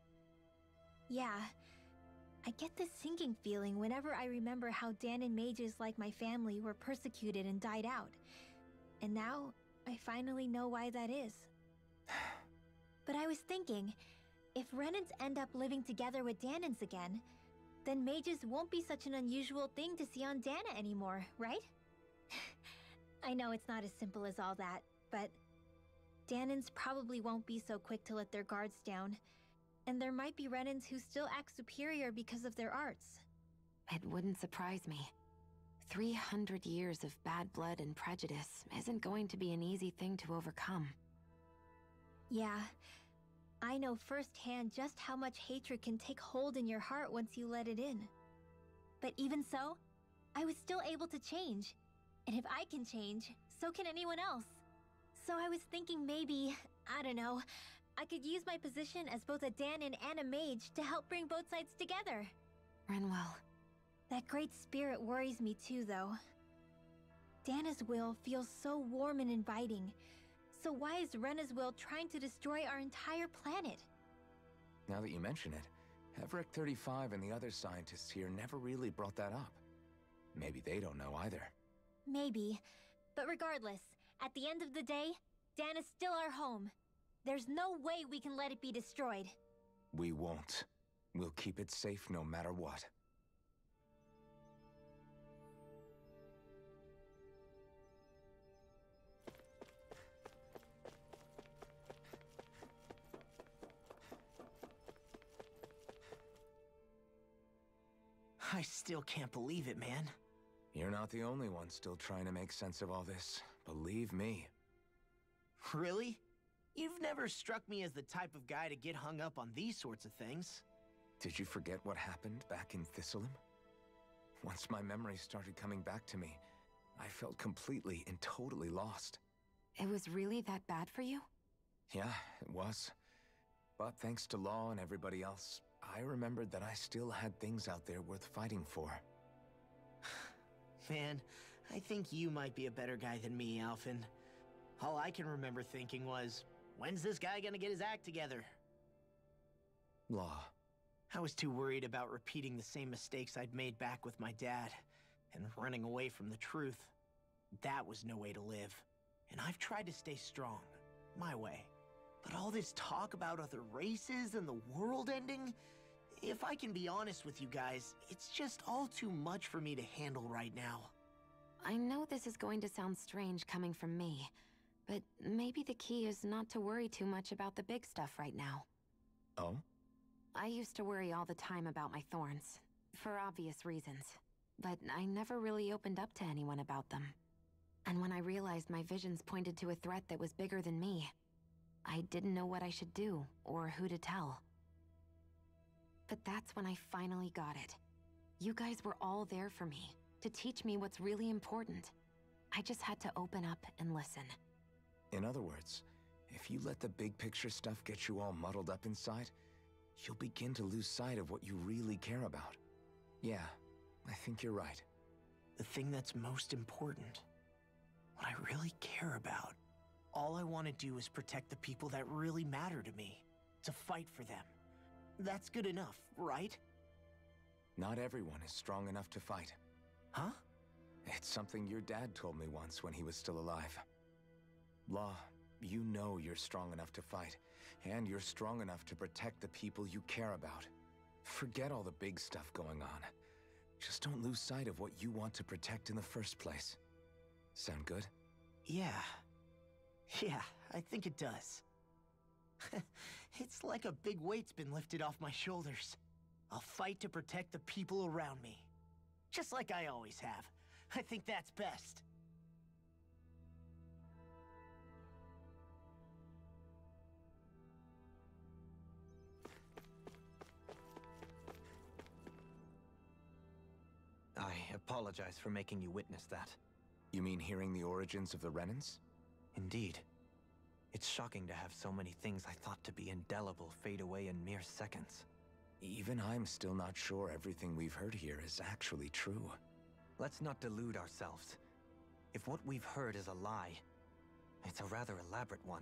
[SPEAKER 4] Yeah. I get this sinking feeling whenever I remember how Dahnan mages like my family were persecuted and died out. And now, I finally know why that is. But I was thinking, if Renans end up living together with Dahnans again, then mages won't be such an unusual thing to see on Dahna anymore, right? I know it's not as simple as all that, but Dahnans probably won't be so quick to let their guards down, and there might be Renans who still act superior because of their arts.
[SPEAKER 2] It wouldn't surprise me. three hundred years of bad blood and prejudice isn't going to be an easy thing to overcome.
[SPEAKER 4] Yeah. I know firsthand just how much hatred can take hold in your heart once you let it in. But even so, I was still able to change. And if I can change, so can anyone else. So I was thinking maybe, I don't know, I could use my position as both a Dahnan and a mage to help bring both sides together.
[SPEAKER 2] Rinwell.
[SPEAKER 4] That great spirit worries me too, though. Dahna's will feels so warm and inviting. So why is Rena's will trying to destroy our entire planet?
[SPEAKER 3] Now that you mention it, Everett thirty-five and the other scientists here never really brought that up. Maybe they don't know either.
[SPEAKER 4] Maybe. But regardless, at the end of the day, Dahna's still our home. There's no way we can let it be destroyed.
[SPEAKER 3] We won't. We'll keep it safe no matter what.
[SPEAKER 1] I still can't believe it, man.
[SPEAKER 3] You're not the only one still trying to make sense of all this. Believe me.
[SPEAKER 1] Really? You've never struck me as the type of guy to get hung up on these sorts of things.
[SPEAKER 3] Did you forget what happened back in Thistleum? Once my memories started coming back to me, I felt completely and totally lost.
[SPEAKER 2] It was really that bad for you?
[SPEAKER 3] Yeah, it was. But thanks to Law and everybody else, I remembered that I still had things out there worth fighting for.
[SPEAKER 1] Man, I think you might be a better guy than me, Alphen. All I can remember thinking was, when's this guy gonna get his act together?
[SPEAKER 3] Law.
[SPEAKER 1] I was too worried about repeating the same mistakes I'd made back with my dad, and running away from the truth. That was no way to live. And I've tried to stay strong, my way. But all this talk about other races and the world ending, if I can be honest with you guys, it's just all too much for me to handle right now.
[SPEAKER 2] I know this is going to sound strange coming from me, but maybe the key is not to worry too much about the big stuff right now.
[SPEAKER 3] Oh?
[SPEAKER 2] I used to worry all the time about my thorns, for obvious reasons, but I never really opened up to anyone about them. And when I realized my visions pointed to a threat that was bigger than me, I didn't know what I should do, or who to tell. But that's when I finally got it. You guys were all there for me, to teach me what's really important. I just had to open up and listen.
[SPEAKER 3] In other words, if you let the big picture stuff get you all muddled up inside, you'll begin to lose sight of what you really care about. Yeah, I think you're right.
[SPEAKER 1] The thing that's most important, what I really care about, all I want to do is protect the people that really matter to me, to fight for them. That's good enough, right?
[SPEAKER 3] Not everyone is strong enough to fight.
[SPEAKER 1] Huh?
[SPEAKER 3] It's something your dad told me once when he was still alive. Law, you know you're strong enough to fight, and you're strong enough to protect the people you care about. Forget all the big stuff going on. Just don't lose sight of what you want to protect in the first place. Sound good?
[SPEAKER 1] Yeah. Yeah, I think it does. It's like a big weight's been lifted off my shoulders. I'll fight to protect the people around me. Just like I always have. I think that's best.
[SPEAKER 6] I apologize for making you witness that.
[SPEAKER 3] You mean hearing the origins of the Renans?
[SPEAKER 6] Indeed. It's shocking to have so many things I thought to be indelible fade away in mere seconds.
[SPEAKER 3] Even I'm still not sure everything we've heard here is actually true.
[SPEAKER 6] Let's not delude ourselves. If what we've heard is a lie, it's a rather elaborate one.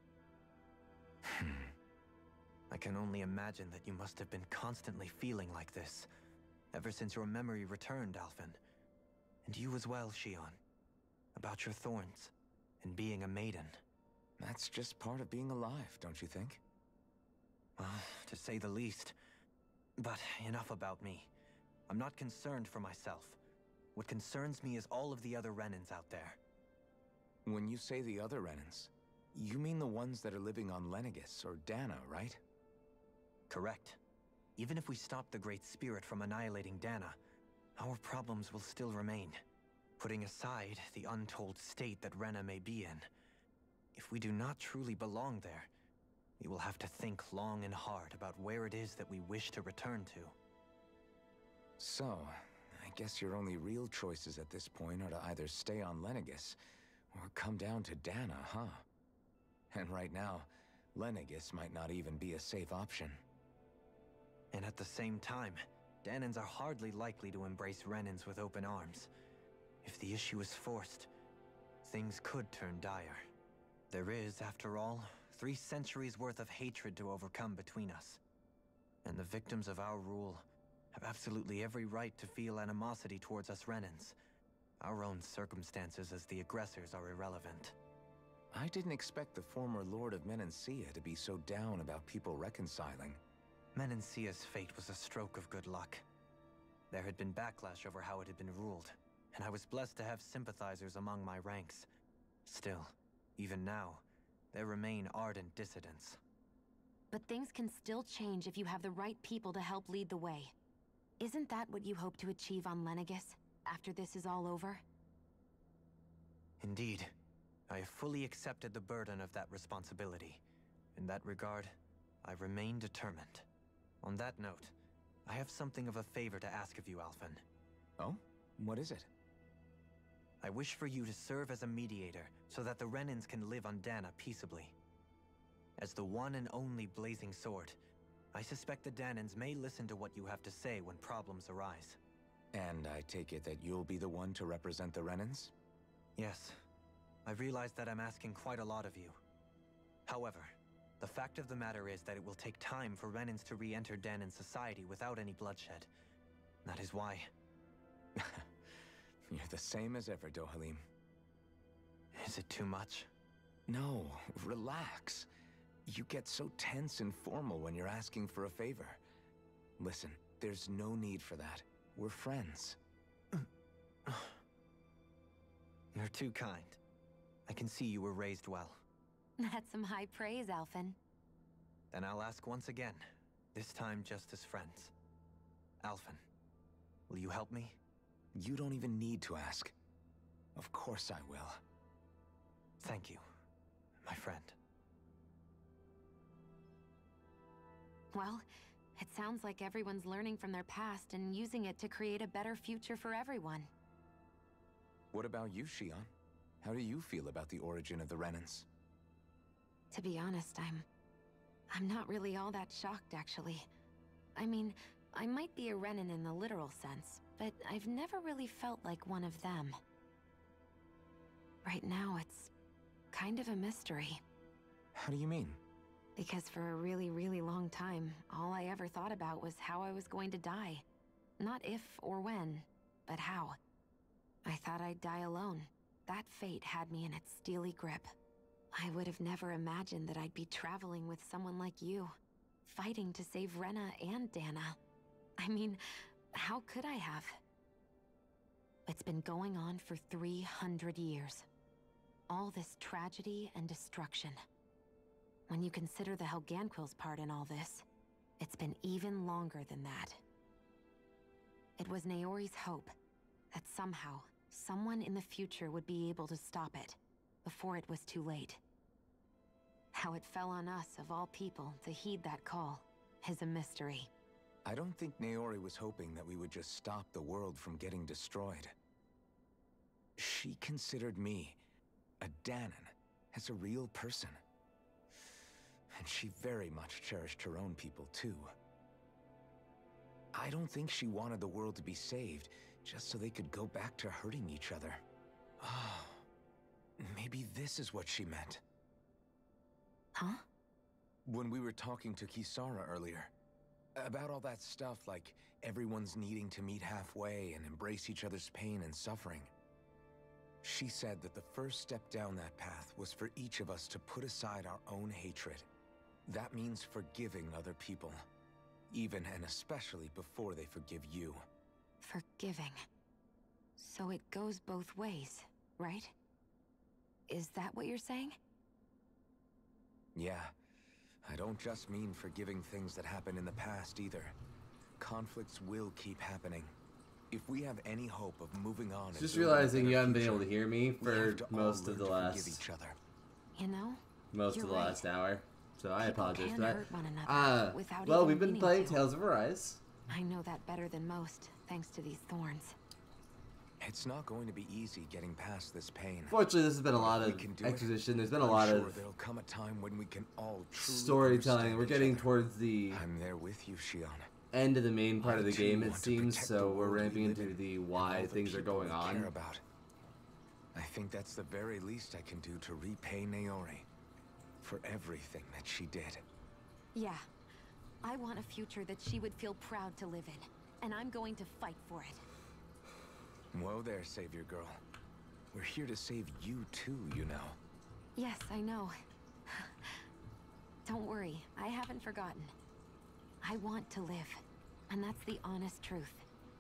[SPEAKER 3] Hmm.
[SPEAKER 6] I can only imagine that you must have been constantly feeling like this, ever since your memory returned, Alphen. And you as well, Shionne. About your thorns, and being a maiden.
[SPEAKER 3] That's just part of being alive, don't you think?
[SPEAKER 6] Well, to say the least. But enough about me. I'm not concerned for myself. What concerns me is all of the other Renans out there.
[SPEAKER 3] When you say the other Renans, you mean the ones that are living on Lenegis or Dana, right?
[SPEAKER 6] Correct. Even if we stop the Great Spirit from annihilating Dana, our problems will still remain. Putting aside the untold state that Rena may be in, if we do not truly belong there, we will have to think long and hard about where it is that we wish to return to.
[SPEAKER 3] So, I guess your only real choices at this point are to either stay on Lenegis, or come down to Dana, huh? And right now, Lenegis might not even be a safe option.
[SPEAKER 6] And at the same time, Danans are hardly likely to embrace Renans with open arms. If the issue is forced, things could turn dire. There is, after all, three centuries worth of hatred to overcome between us. And the victims of our rule have absolutely every right to feel animosity towards us Renans. Our own circumstances as the aggressors are irrelevant.
[SPEAKER 3] I didn't expect the former Lord of Menancia to be so down about people reconciling.
[SPEAKER 6] Menancia's fate was a stroke of good luck. There had been backlash over how it had been ruled, and I was blessed to have sympathizers among my ranks. Still, even now, there remain ardent dissidents.
[SPEAKER 2] But things can still change if you have the right people to help lead the way. Isn't that what you hope to achieve on Lenegis, after this is all over?
[SPEAKER 6] Indeed. I have fully accepted the burden of that responsibility. In that regard, I remain determined. On that note, I have something of a favor to ask of you, Alphen.
[SPEAKER 3] Oh? What is it?
[SPEAKER 6] I wish for you to serve as a mediator, so that the Renans can live on Dana peaceably. As the one and only Blazing Sword, I suspect the Danans may listen to what you have to say when problems arise.
[SPEAKER 3] And I take it that you'll be the one to represent the Renans?
[SPEAKER 6] Yes. I realize that I'm asking quite a lot of you. However, the fact of the matter is that it will take time for Renans to re-enter Danan society without any bloodshed. That is why...
[SPEAKER 3] You're the same as ever, Dohalim.
[SPEAKER 6] Is it too much?
[SPEAKER 3] No, relax. You get so tense and formal when you're asking for a favor. Listen, there's no need for that. We're friends.
[SPEAKER 6] You're too kind. I can see you were raised well.
[SPEAKER 2] That's some high praise, Alphen.
[SPEAKER 6] Then I'll ask once again, this time just as friends. Alphen, will you help me?
[SPEAKER 3] You don't even need to ask. Of course I will.
[SPEAKER 6] Thank you, my friend.
[SPEAKER 2] Well, it sounds like everyone's learning from their past and using it to create a better future for everyone.
[SPEAKER 3] What about you, Shionne? How do you feel about the origin of the Renans?
[SPEAKER 2] To be honest, I'm... I'm not really all that shocked, actually. I mean, I might be a Renan in the literal sense, but I've never really felt like one of them. Right now, it's kind of a mystery.
[SPEAKER 3] How do you mean?
[SPEAKER 2] Because for a really, really long time, all I ever thought about was how I was going to die. Not if or when, but how. I thought I'd die alone. That fate had me in its steely grip. I would have never imagined that I'd be traveling with someone like you, fighting to save Rena and Dana. I mean, how could I have? It's been going on for three hundred years. all this tragedy and destruction. When you consider the Helganquil's part in all this, it's been even longer than that. It was Naori's hope that somehow, someone in the future would be able to stop it before it was too late. How it fell on us, of all people, to heed that call is a mystery.
[SPEAKER 3] I don't think Naori was hoping that we would just stop the world from getting destroyed. She considered me, a Dahnan, as a real person. And she very much cherished her own people, too. I don't think she wanted the world to be saved, just so they could go back to hurting each other. Oh, maybe this is what she meant.
[SPEAKER 2] Huh?
[SPEAKER 3] When we were talking to Kisara earlier, about all that stuff like everyone's needing to meet halfway and embrace each other's pain and suffering. She said that the first step down that path was for each of us to put aside our own hatred. That means forgiving other people, even and especially before they forgive you.
[SPEAKER 2] Forgiving. So it goes both ways, right? Is that what you're saying?
[SPEAKER 3] Yeah. I don't just mean forgiving things that happened in the past either. Conflicts will keep happening. If we have any hope of moving on...
[SPEAKER 12] Just realizing you haven't been able to hear me for most of the last...
[SPEAKER 2] You know?
[SPEAKER 12] Most of the
[SPEAKER 2] right.
[SPEAKER 12] last hour. So I
[SPEAKER 2] People
[SPEAKER 12] apologize
[SPEAKER 2] can
[SPEAKER 12] for that.
[SPEAKER 2] hurt one another
[SPEAKER 12] Uh,
[SPEAKER 2] without
[SPEAKER 12] well,
[SPEAKER 2] even
[SPEAKER 12] we've been
[SPEAKER 2] meaning
[SPEAKER 12] playing
[SPEAKER 2] to.
[SPEAKER 12] Tales of Arise.
[SPEAKER 2] I know that better than most, thanks to these thorns.
[SPEAKER 3] It's not going to be easy getting past this pain.
[SPEAKER 12] Fortunately, this has been a lot
[SPEAKER 3] If
[SPEAKER 12] of
[SPEAKER 3] we can do
[SPEAKER 12] exposition.
[SPEAKER 3] it,
[SPEAKER 12] There's been a
[SPEAKER 3] I'm
[SPEAKER 12] lot
[SPEAKER 3] sure
[SPEAKER 12] of
[SPEAKER 3] there'll come a time when we can all truly
[SPEAKER 12] storytelling.
[SPEAKER 3] understand
[SPEAKER 12] We're
[SPEAKER 3] each
[SPEAKER 12] getting
[SPEAKER 3] other.
[SPEAKER 12] towards the
[SPEAKER 3] I'm there with you, Shion.
[SPEAKER 12] end of the main part
[SPEAKER 3] I
[SPEAKER 12] of the
[SPEAKER 3] too
[SPEAKER 12] game, it
[SPEAKER 3] want to
[SPEAKER 12] seems,
[SPEAKER 3] protect
[SPEAKER 12] so
[SPEAKER 3] the
[SPEAKER 12] we're
[SPEAKER 3] world we
[SPEAKER 12] ramping
[SPEAKER 3] live
[SPEAKER 12] into
[SPEAKER 3] in
[SPEAKER 12] the
[SPEAKER 3] and
[SPEAKER 12] why
[SPEAKER 3] all the
[SPEAKER 12] things are
[SPEAKER 3] people
[SPEAKER 12] going
[SPEAKER 3] we
[SPEAKER 12] on.
[SPEAKER 3] care about. I think that's the very least I can do to repay Naori for everything that she did.
[SPEAKER 2] Yeah. I want a future that she would feel proud to live in, and I'm going to fight for it.
[SPEAKER 3] Whoa there, Savior Girl. We're here to save you too, you know.
[SPEAKER 2] Yes, I know. Don't worry, I haven't forgotten. I want to live, and that's the honest truth.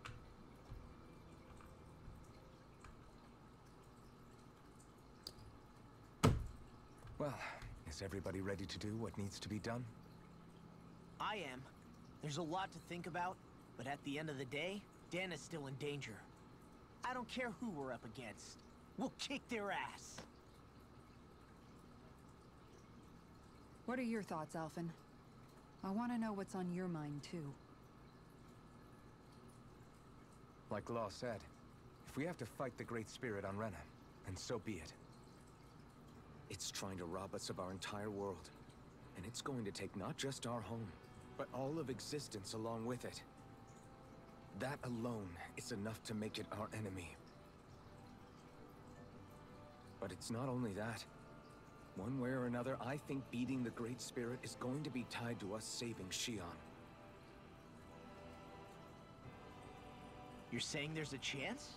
[SPEAKER 3] Well, is everybody ready to do what needs to be done?
[SPEAKER 1] I am. There's a lot to think about, but at the end of the day, Dana's still in danger. I don't care who we're up against. We'll kick their ass.
[SPEAKER 5] What are your thoughts, Alphen? I want to know what's on your mind, too.
[SPEAKER 3] Like Law said, if we have to fight the Great Spirit on Rena, then so be it. It's trying to rob us of our entire world. And it's going to take not just our home, but all of existence along with it. That alone is enough to make it our enemy. But it's not only that. One way or another, I think beating the Great Spirit is going to be tied to us saving Shion.
[SPEAKER 1] You're saying there's a chance?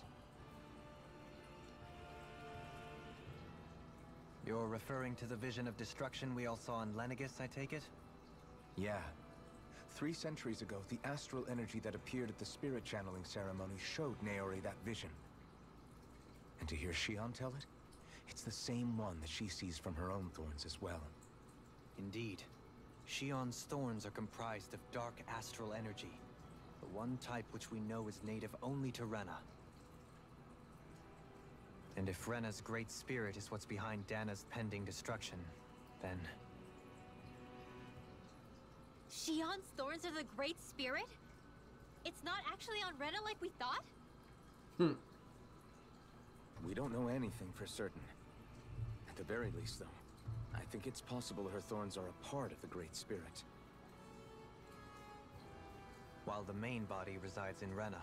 [SPEAKER 6] You're referring to the vision of destruction we all saw in Lenegis, I take it?
[SPEAKER 3] Yeah. Three centuries ago, the astral energy that appeared at the spirit channeling ceremony showed Naori that vision. And to hear Shion tell it, it's the same one that she sees from her own thorns as well.
[SPEAKER 6] Indeed. Shion's thorns are comprised of dark astral energy, the one type which we know is native only to Rena. And if Rena's great spirit is what's behind Dana's pending destruction, then...
[SPEAKER 4] Shion's thorns are the Great Spirit? It's not actually on Rena like we thought?
[SPEAKER 12] Hmm.
[SPEAKER 3] We don't know anything for certain. At the very least, though, I think it's possible her thorns are a part of the Great Spirit.
[SPEAKER 6] While the main body resides in Rena.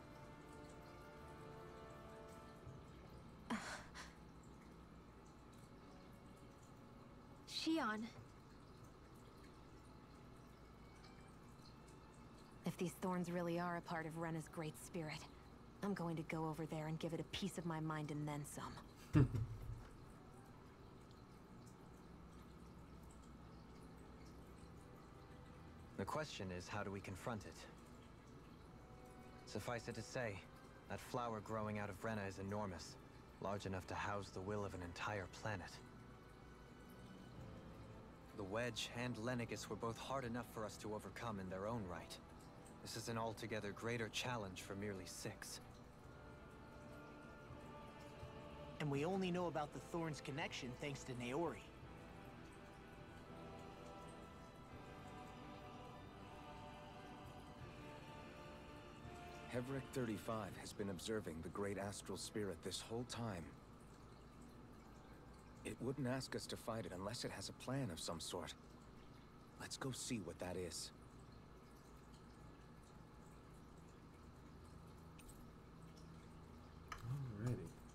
[SPEAKER 4] Shion.
[SPEAKER 2] If these thorns really are a part of Rena's great spirit, I'm going to go over there and give it a piece of my mind and then some.
[SPEAKER 6] The question is, how do we confront it? Suffice it to say, that flower growing out of Rena is enormous. large enough to house the will of an entire planet. The Wedge and Lenegis were both hard enough for us to overcome in their own right. This is an altogether greater challenge for merely six.
[SPEAKER 1] And we only know about the Thorns' connection thanks to Naori.
[SPEAKER 3] Hevric thirty-five has been observing the great astral spirit this whole time. It wouldn't ask us to fight it unless it has a plan of some sort. Let's go see what that is.
[SPEAKER 12] Alrighty.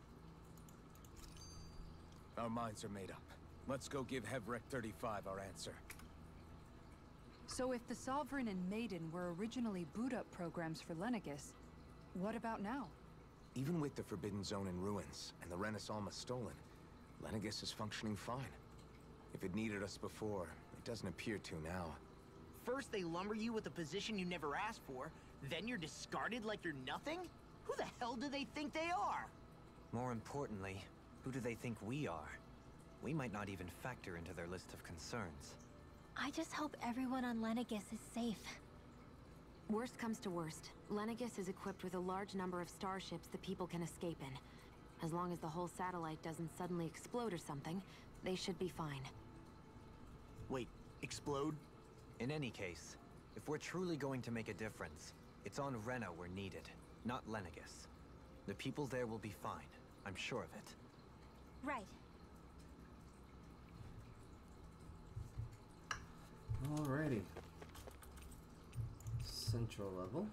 [SPEAKER 3] Our minds are made up. Let's go give Hevric thirty-five our answer.
[SPEAKER 5] So if the Sovereign and Maiden were originally boot-up programs for Lenegis, what about now?
[SPEAKER 3] Even with the Forbidden Zone in ruins and the Renis Alma stolen, Lenegis is functioning fine. If it needed us before, it doesn't appear to now.
[SPEAKER 1] First they lumber you with a position you never asked for, then you're discarded like you're nothing? Who the hell do they think they are?
[SPEAKER 6] More importantly, who do they think we are? We might not even factor into their list of concerns.
[SPEAKER 4] I just hope everyone on Lenegis is safe.
[SPEAKER 2] Worst comes to worst, Lenegis is equipped with a large number of starships that people can escape in. As long as the whole satellite doesn't suddenly explode or something, they should be fine.
[SPEAKER 1] Wait, explode?
[SPEAKER 6] In any case, if we're truly going to make a difference, it's on Rena we're needed, not Lenegis. The people there will be fine, I'm sure of it.
[SPEAKER 4] Right.
[SPEAKER 12] Alrighty. Central level.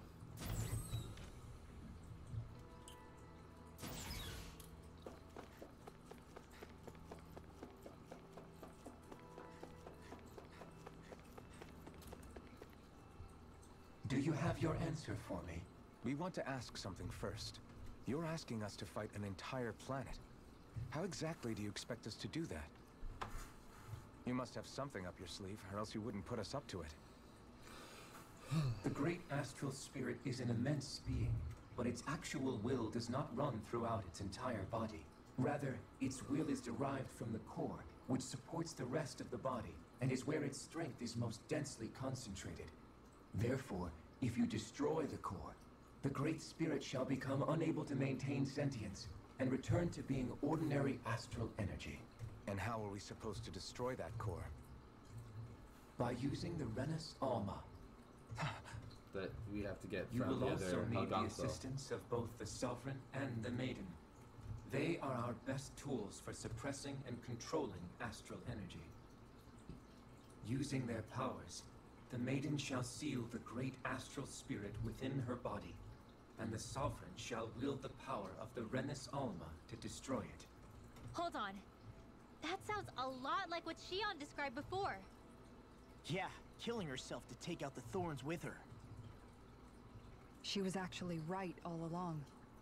[SPEAKER 7] Do you have your answer for me?
[SPEAKER 3] We want to ask something first. You're asking us to fight an entire planet. How exactly do you expect us to do that? You must have something up your sleeve, or else you wouldn't put us up to it.
[SPEAKER 7] The great astral spirit is an immense being, but its actual will does not run throughout its entire body. Rather, its will is derived from the core, which supports the rest of the body, and is where its strength is most densely concentrated. Therefore, if you destroy the core, the great spirit shall become unable to maintain sentience, and return to being ordinary astral energy.
[SPEAKER 3] And how are we supposed to destroy that core?
[SPEAKER 7] By using the Renis Alma.
[SPEAKER 12] That we have to get
[SPEAKER 7] You
[SPEAKER 12] from
[SPEAKER 7] will
[SPEAKER 12] the
[SPEAKER 7] also
[SPEAKER 12] other
[SPEAKER 7] need the
[SPEAKER 12] Halganso.
[SPEAKER 7] assistance of both the Sovereign and the Maiden. They are our best tools for suppressing and controlling astral energy. Using their powers, the Maiden shall seal the great astral spirit within her body, and the Sovereign shall wield the power of the Renis Alma to destroy it.
[SPEAKER 4] Hold on. That sounds a lot like what Shion described before.
[SPEAKER 1] Yeah, killing herself to take out the Thorns with her.
[SPEAKER 5] She was actually right all along.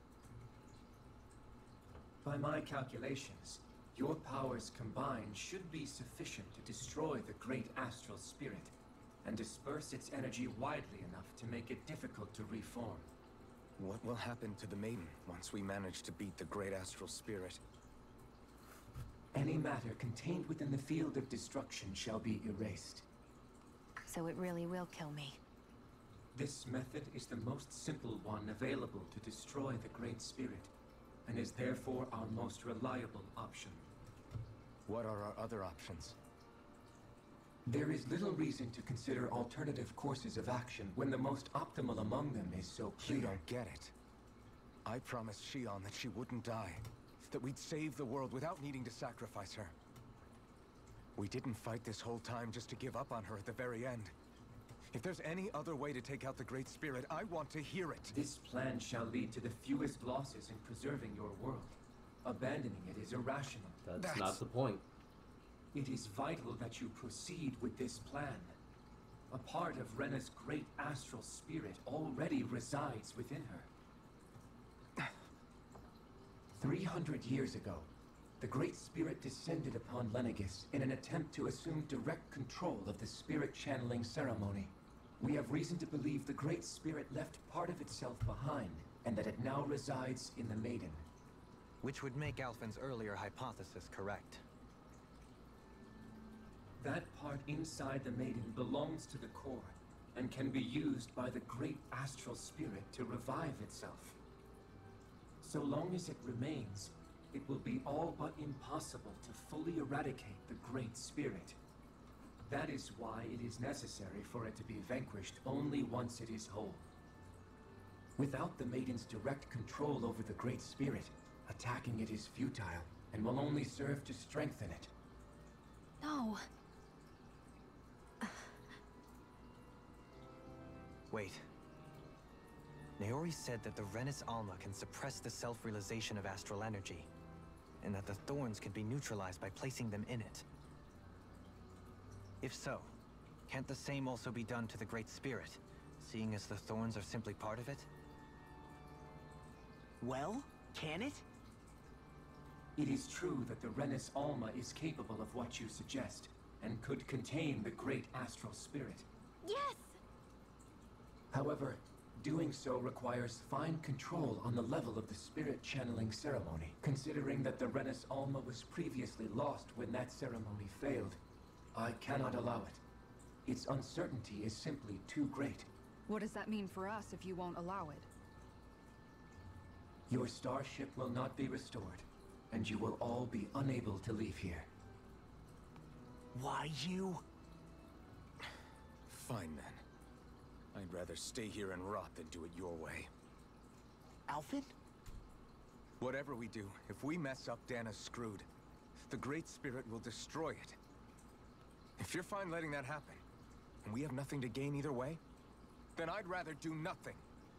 [SPEAKER 7] By my calculations, your powers combined should be sufficient to destroy the great astral spirit, and disperse its energy widely enough to make it difficult to reform.
[SPEAKER 3] What will happen to the Maiden once we manage to beat the great astral spirit?
[SPEAKER 7] Any matter contained within the field of destruction shall be erased.
[SPEAKER 2] So it really will kill me.
[SPEAKER 7] This method is the most simple one available to destroy the Great Spirit, and is therefore our most reliable option.
[SPEAKER 3] What are our other options?
[SPEAKER 7] There is little reason to consider alternative courses of action when the most optimal among them is so clear.
[SPEAKER 3] You don't get it. I promised Shion that she wouldn't die, that we'd save the world without needing to sacrifice her. We didn't fight this whole time just to give up on her at the very end. If there's any other way to take out the Great Spirit, I want to hear it.
[SPEAKER 7] This plan shall lead to the fewest losses in preserving your world. Abandoning it is irrational.
[SPEAKER 12] That's,
[SPEAKER 3] That's
[SPEAKER 12] not the point.
[SPEAKER 7] It is vital that you proceed with this plan. A part of Rena's great astral spirit already resides within her. Three hundred years ago, the Great Spirit descended upon Lenegis in an attempt to assume direct control of the spirit channeling ceremony. We have reason to believe the Great Spirit left part of itself behind, and that it now resides in the Maiden.
[SPEAKER 6] Which would make Alphen's earlier hypothesis correct.
[SPEAKER 7] That part inside the Maiden belongs to the core, and can be used by the great astral spirit to revive itself. So long as it remains, it will be all but impossible to fully eradicate the Great Spirit. That is why it is necessary for it to be vanquished only once it is whole. Without the Maiden's direct control over the Great Spirit, attacking it is futile, and will only serve to strengthen it.
[SPEAKER 4] No.
[SPEAKER 6] Wait. Naori said that the Renis Alma can suppress the self-realization of astral energy, and that the thorns can be neutralized by placing them in it. If so, can't the same also be done to the Great Spirit, seeing as the thorns are simply part of it?
[SPEAKER 1] Well, can it?
[SPEAKER 7] It is true that the Renis Alma is capable of what you suggest, and could contain the great astral spirit.
[SPEAKER 4] Yes!
[SPEAKER 7] However, doing so requires fine control on the level of the spirit channeling ceremony, considering that the Renis Alma was previously lost when that ceremony failed. I cannot allow it. Its uncertainty is simply too great.
[SPEAKER 5] What does that mean for us if you won't allow it?
[SPEAKER 7] Your starship will not be restored, and you will all be unable to leave here.
[SPEAKER 1] Why you?
[SPEAKER 3] Fine then. I'd rather stay here and rot than do it your way.
[SPEAKER 1] Alphen?
[SPEAKER 3] Whatever we do, if we mess up, Dana's screwed. The Great Spirit will destroy it. If you're fine letting that happen, and we have nothing to gain either way, then I'd rather do nothing.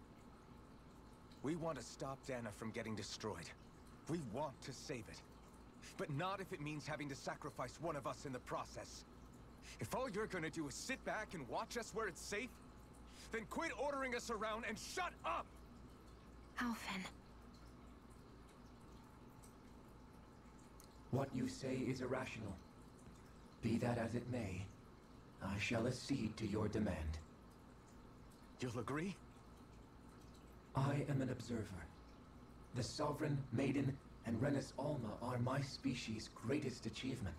[SPEAKER 3] We want to stop Dana from getting destroyed. We want to save it. But not if it means having to sacrifice one of us in the process. If all you're gonna do is sit back and watch us where it's safe, then quit ordering us around and shut up!
[SPEAKER 2] Alphen.
[SPEAKER 7] What you say is irrational. Be that as it may, I shall accede to your demand.
[SPEAKER 3] You'll agree?
[SPEAKER 7] I am an observer. The Sovereign, Maiden, and Renis Alma are my species' greatest achievement.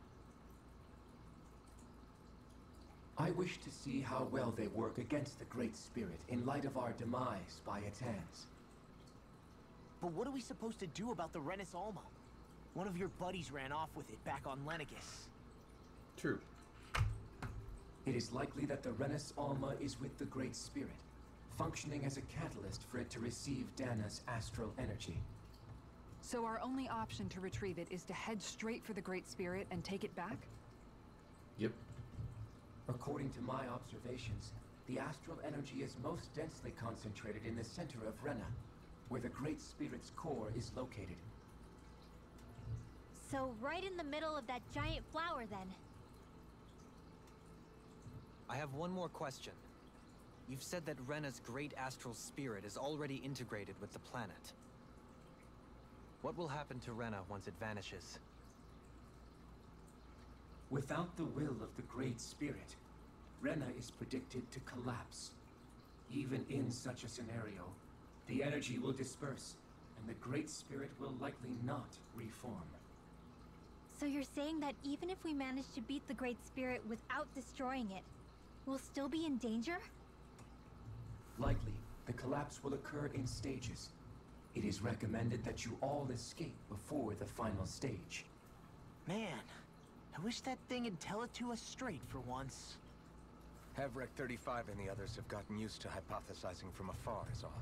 [SPEAKER 7] I wish to see how well they work against the Great Spirit in light of our demise by its hands.
[SPEAKER 1] But what are we supposed to do about the Renis Alma? One of your buddies ran off with it back on Lenegis.
[SPEAKER 12] True.
[SPEAKER 7] It is likely that the Renis Alma is with the Great Spirit, functioning as a catalyst for it to receive Dana's astral energy.
[SPEAKER 5] So our only option to retrieve it is to head straight for the Great Spirit and take it back?
[SPEAKER 12] Yep.
[SPEAKER 7] According to my observations, the astral energy is most densely concentrated in the center of Rena, where the Great Spirit's core is located.
[SPEAKER 4] So right in the middle of that giant flower, then.
[SPEAKER 6] I have one more question. You've said that Rena's great astral spirit is already integrated with the planet. What will happen to Rena once it vanishes?
[SPEAKER 7] Without the will of the Great Spirit, Rena is predicted to collapse. Even in such a scenario, the energy will disperse, and the Great Spirit will likely not reform.
[SPEAKER 4] So you're saying that even if we manage to beat the Great Spirit without destroying it, we'll still be in danger?
[SPEAKER 7] Likely, the collapse will occur in stages. It is recommended that you all escape before the final stage.
[SPEAKER 1] Man, I wish that thing would tell it to us straight for once.
[SPEAKER 3] Hevrek thirty-five and the others have gotten used to hypothesizing from afar is all.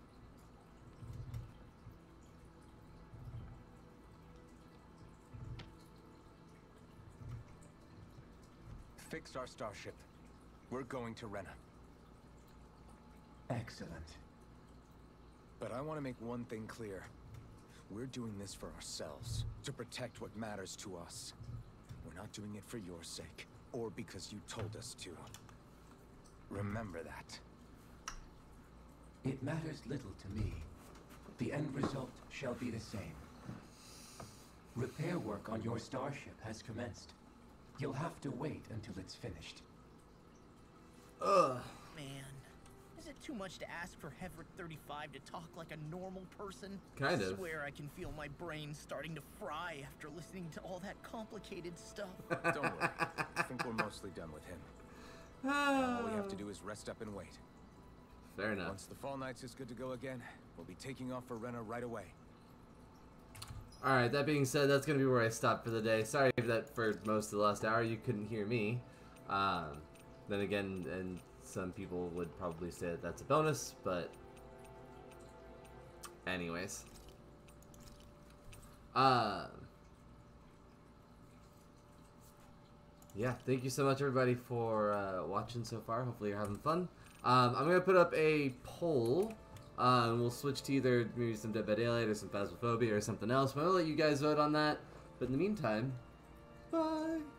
[SPEAKER 3] Fix our starship. We're going to Rena.
[SPEAKER 7] Excellent.
[SPEAKER 3] But I want to make one thing clear. We're doing this for ourselves, to protect what matters to us. We're not doing it for your sake, or because you told us to. Remember that.
[SPEAKER 7] It matters little to me. The end result shall be the same. Repair work on your starship has commenced. You'll have to wait until it's finished.
[SPEAKER 12] Ugh.
[SPEAKER 1] Man, this Is it too much to ask for Heverick thirty-five to talk like a normal person?
[SPEAKER 12] Kind
[SPEAKER 1] I
[SPEAKER 12] of.
[SPEAKER 1] swear I can feel my brain starting to fry after listening to all that complicated stuff.
[SPEAKER 3] Don't worry. I think we're mostly done with him. Now all we have to do is rest up and wait.
[SPEAKER 12] Fair enough.
[SPEAKER 3] Once the Fall Knights is good to go again, we'll be taking off for Rena right away.
[SPEAKER 12] Alright, that being said, that's going to be where I stop for the day. Sorry that for most of the last hour you couldn't hear me. Um, then again, and some people would probably say that that's a bonus, but anyways. Uh, yeah, thank you so much everybody for uh, watching so far. Hopefully you're having fun. Um, I'm going to put up a poll. Uh, and we'll switch to either maybe some Dead by Daylight or some Phasmophobia or something else. But I'll let you guys vote on that. But in the meantime, bye!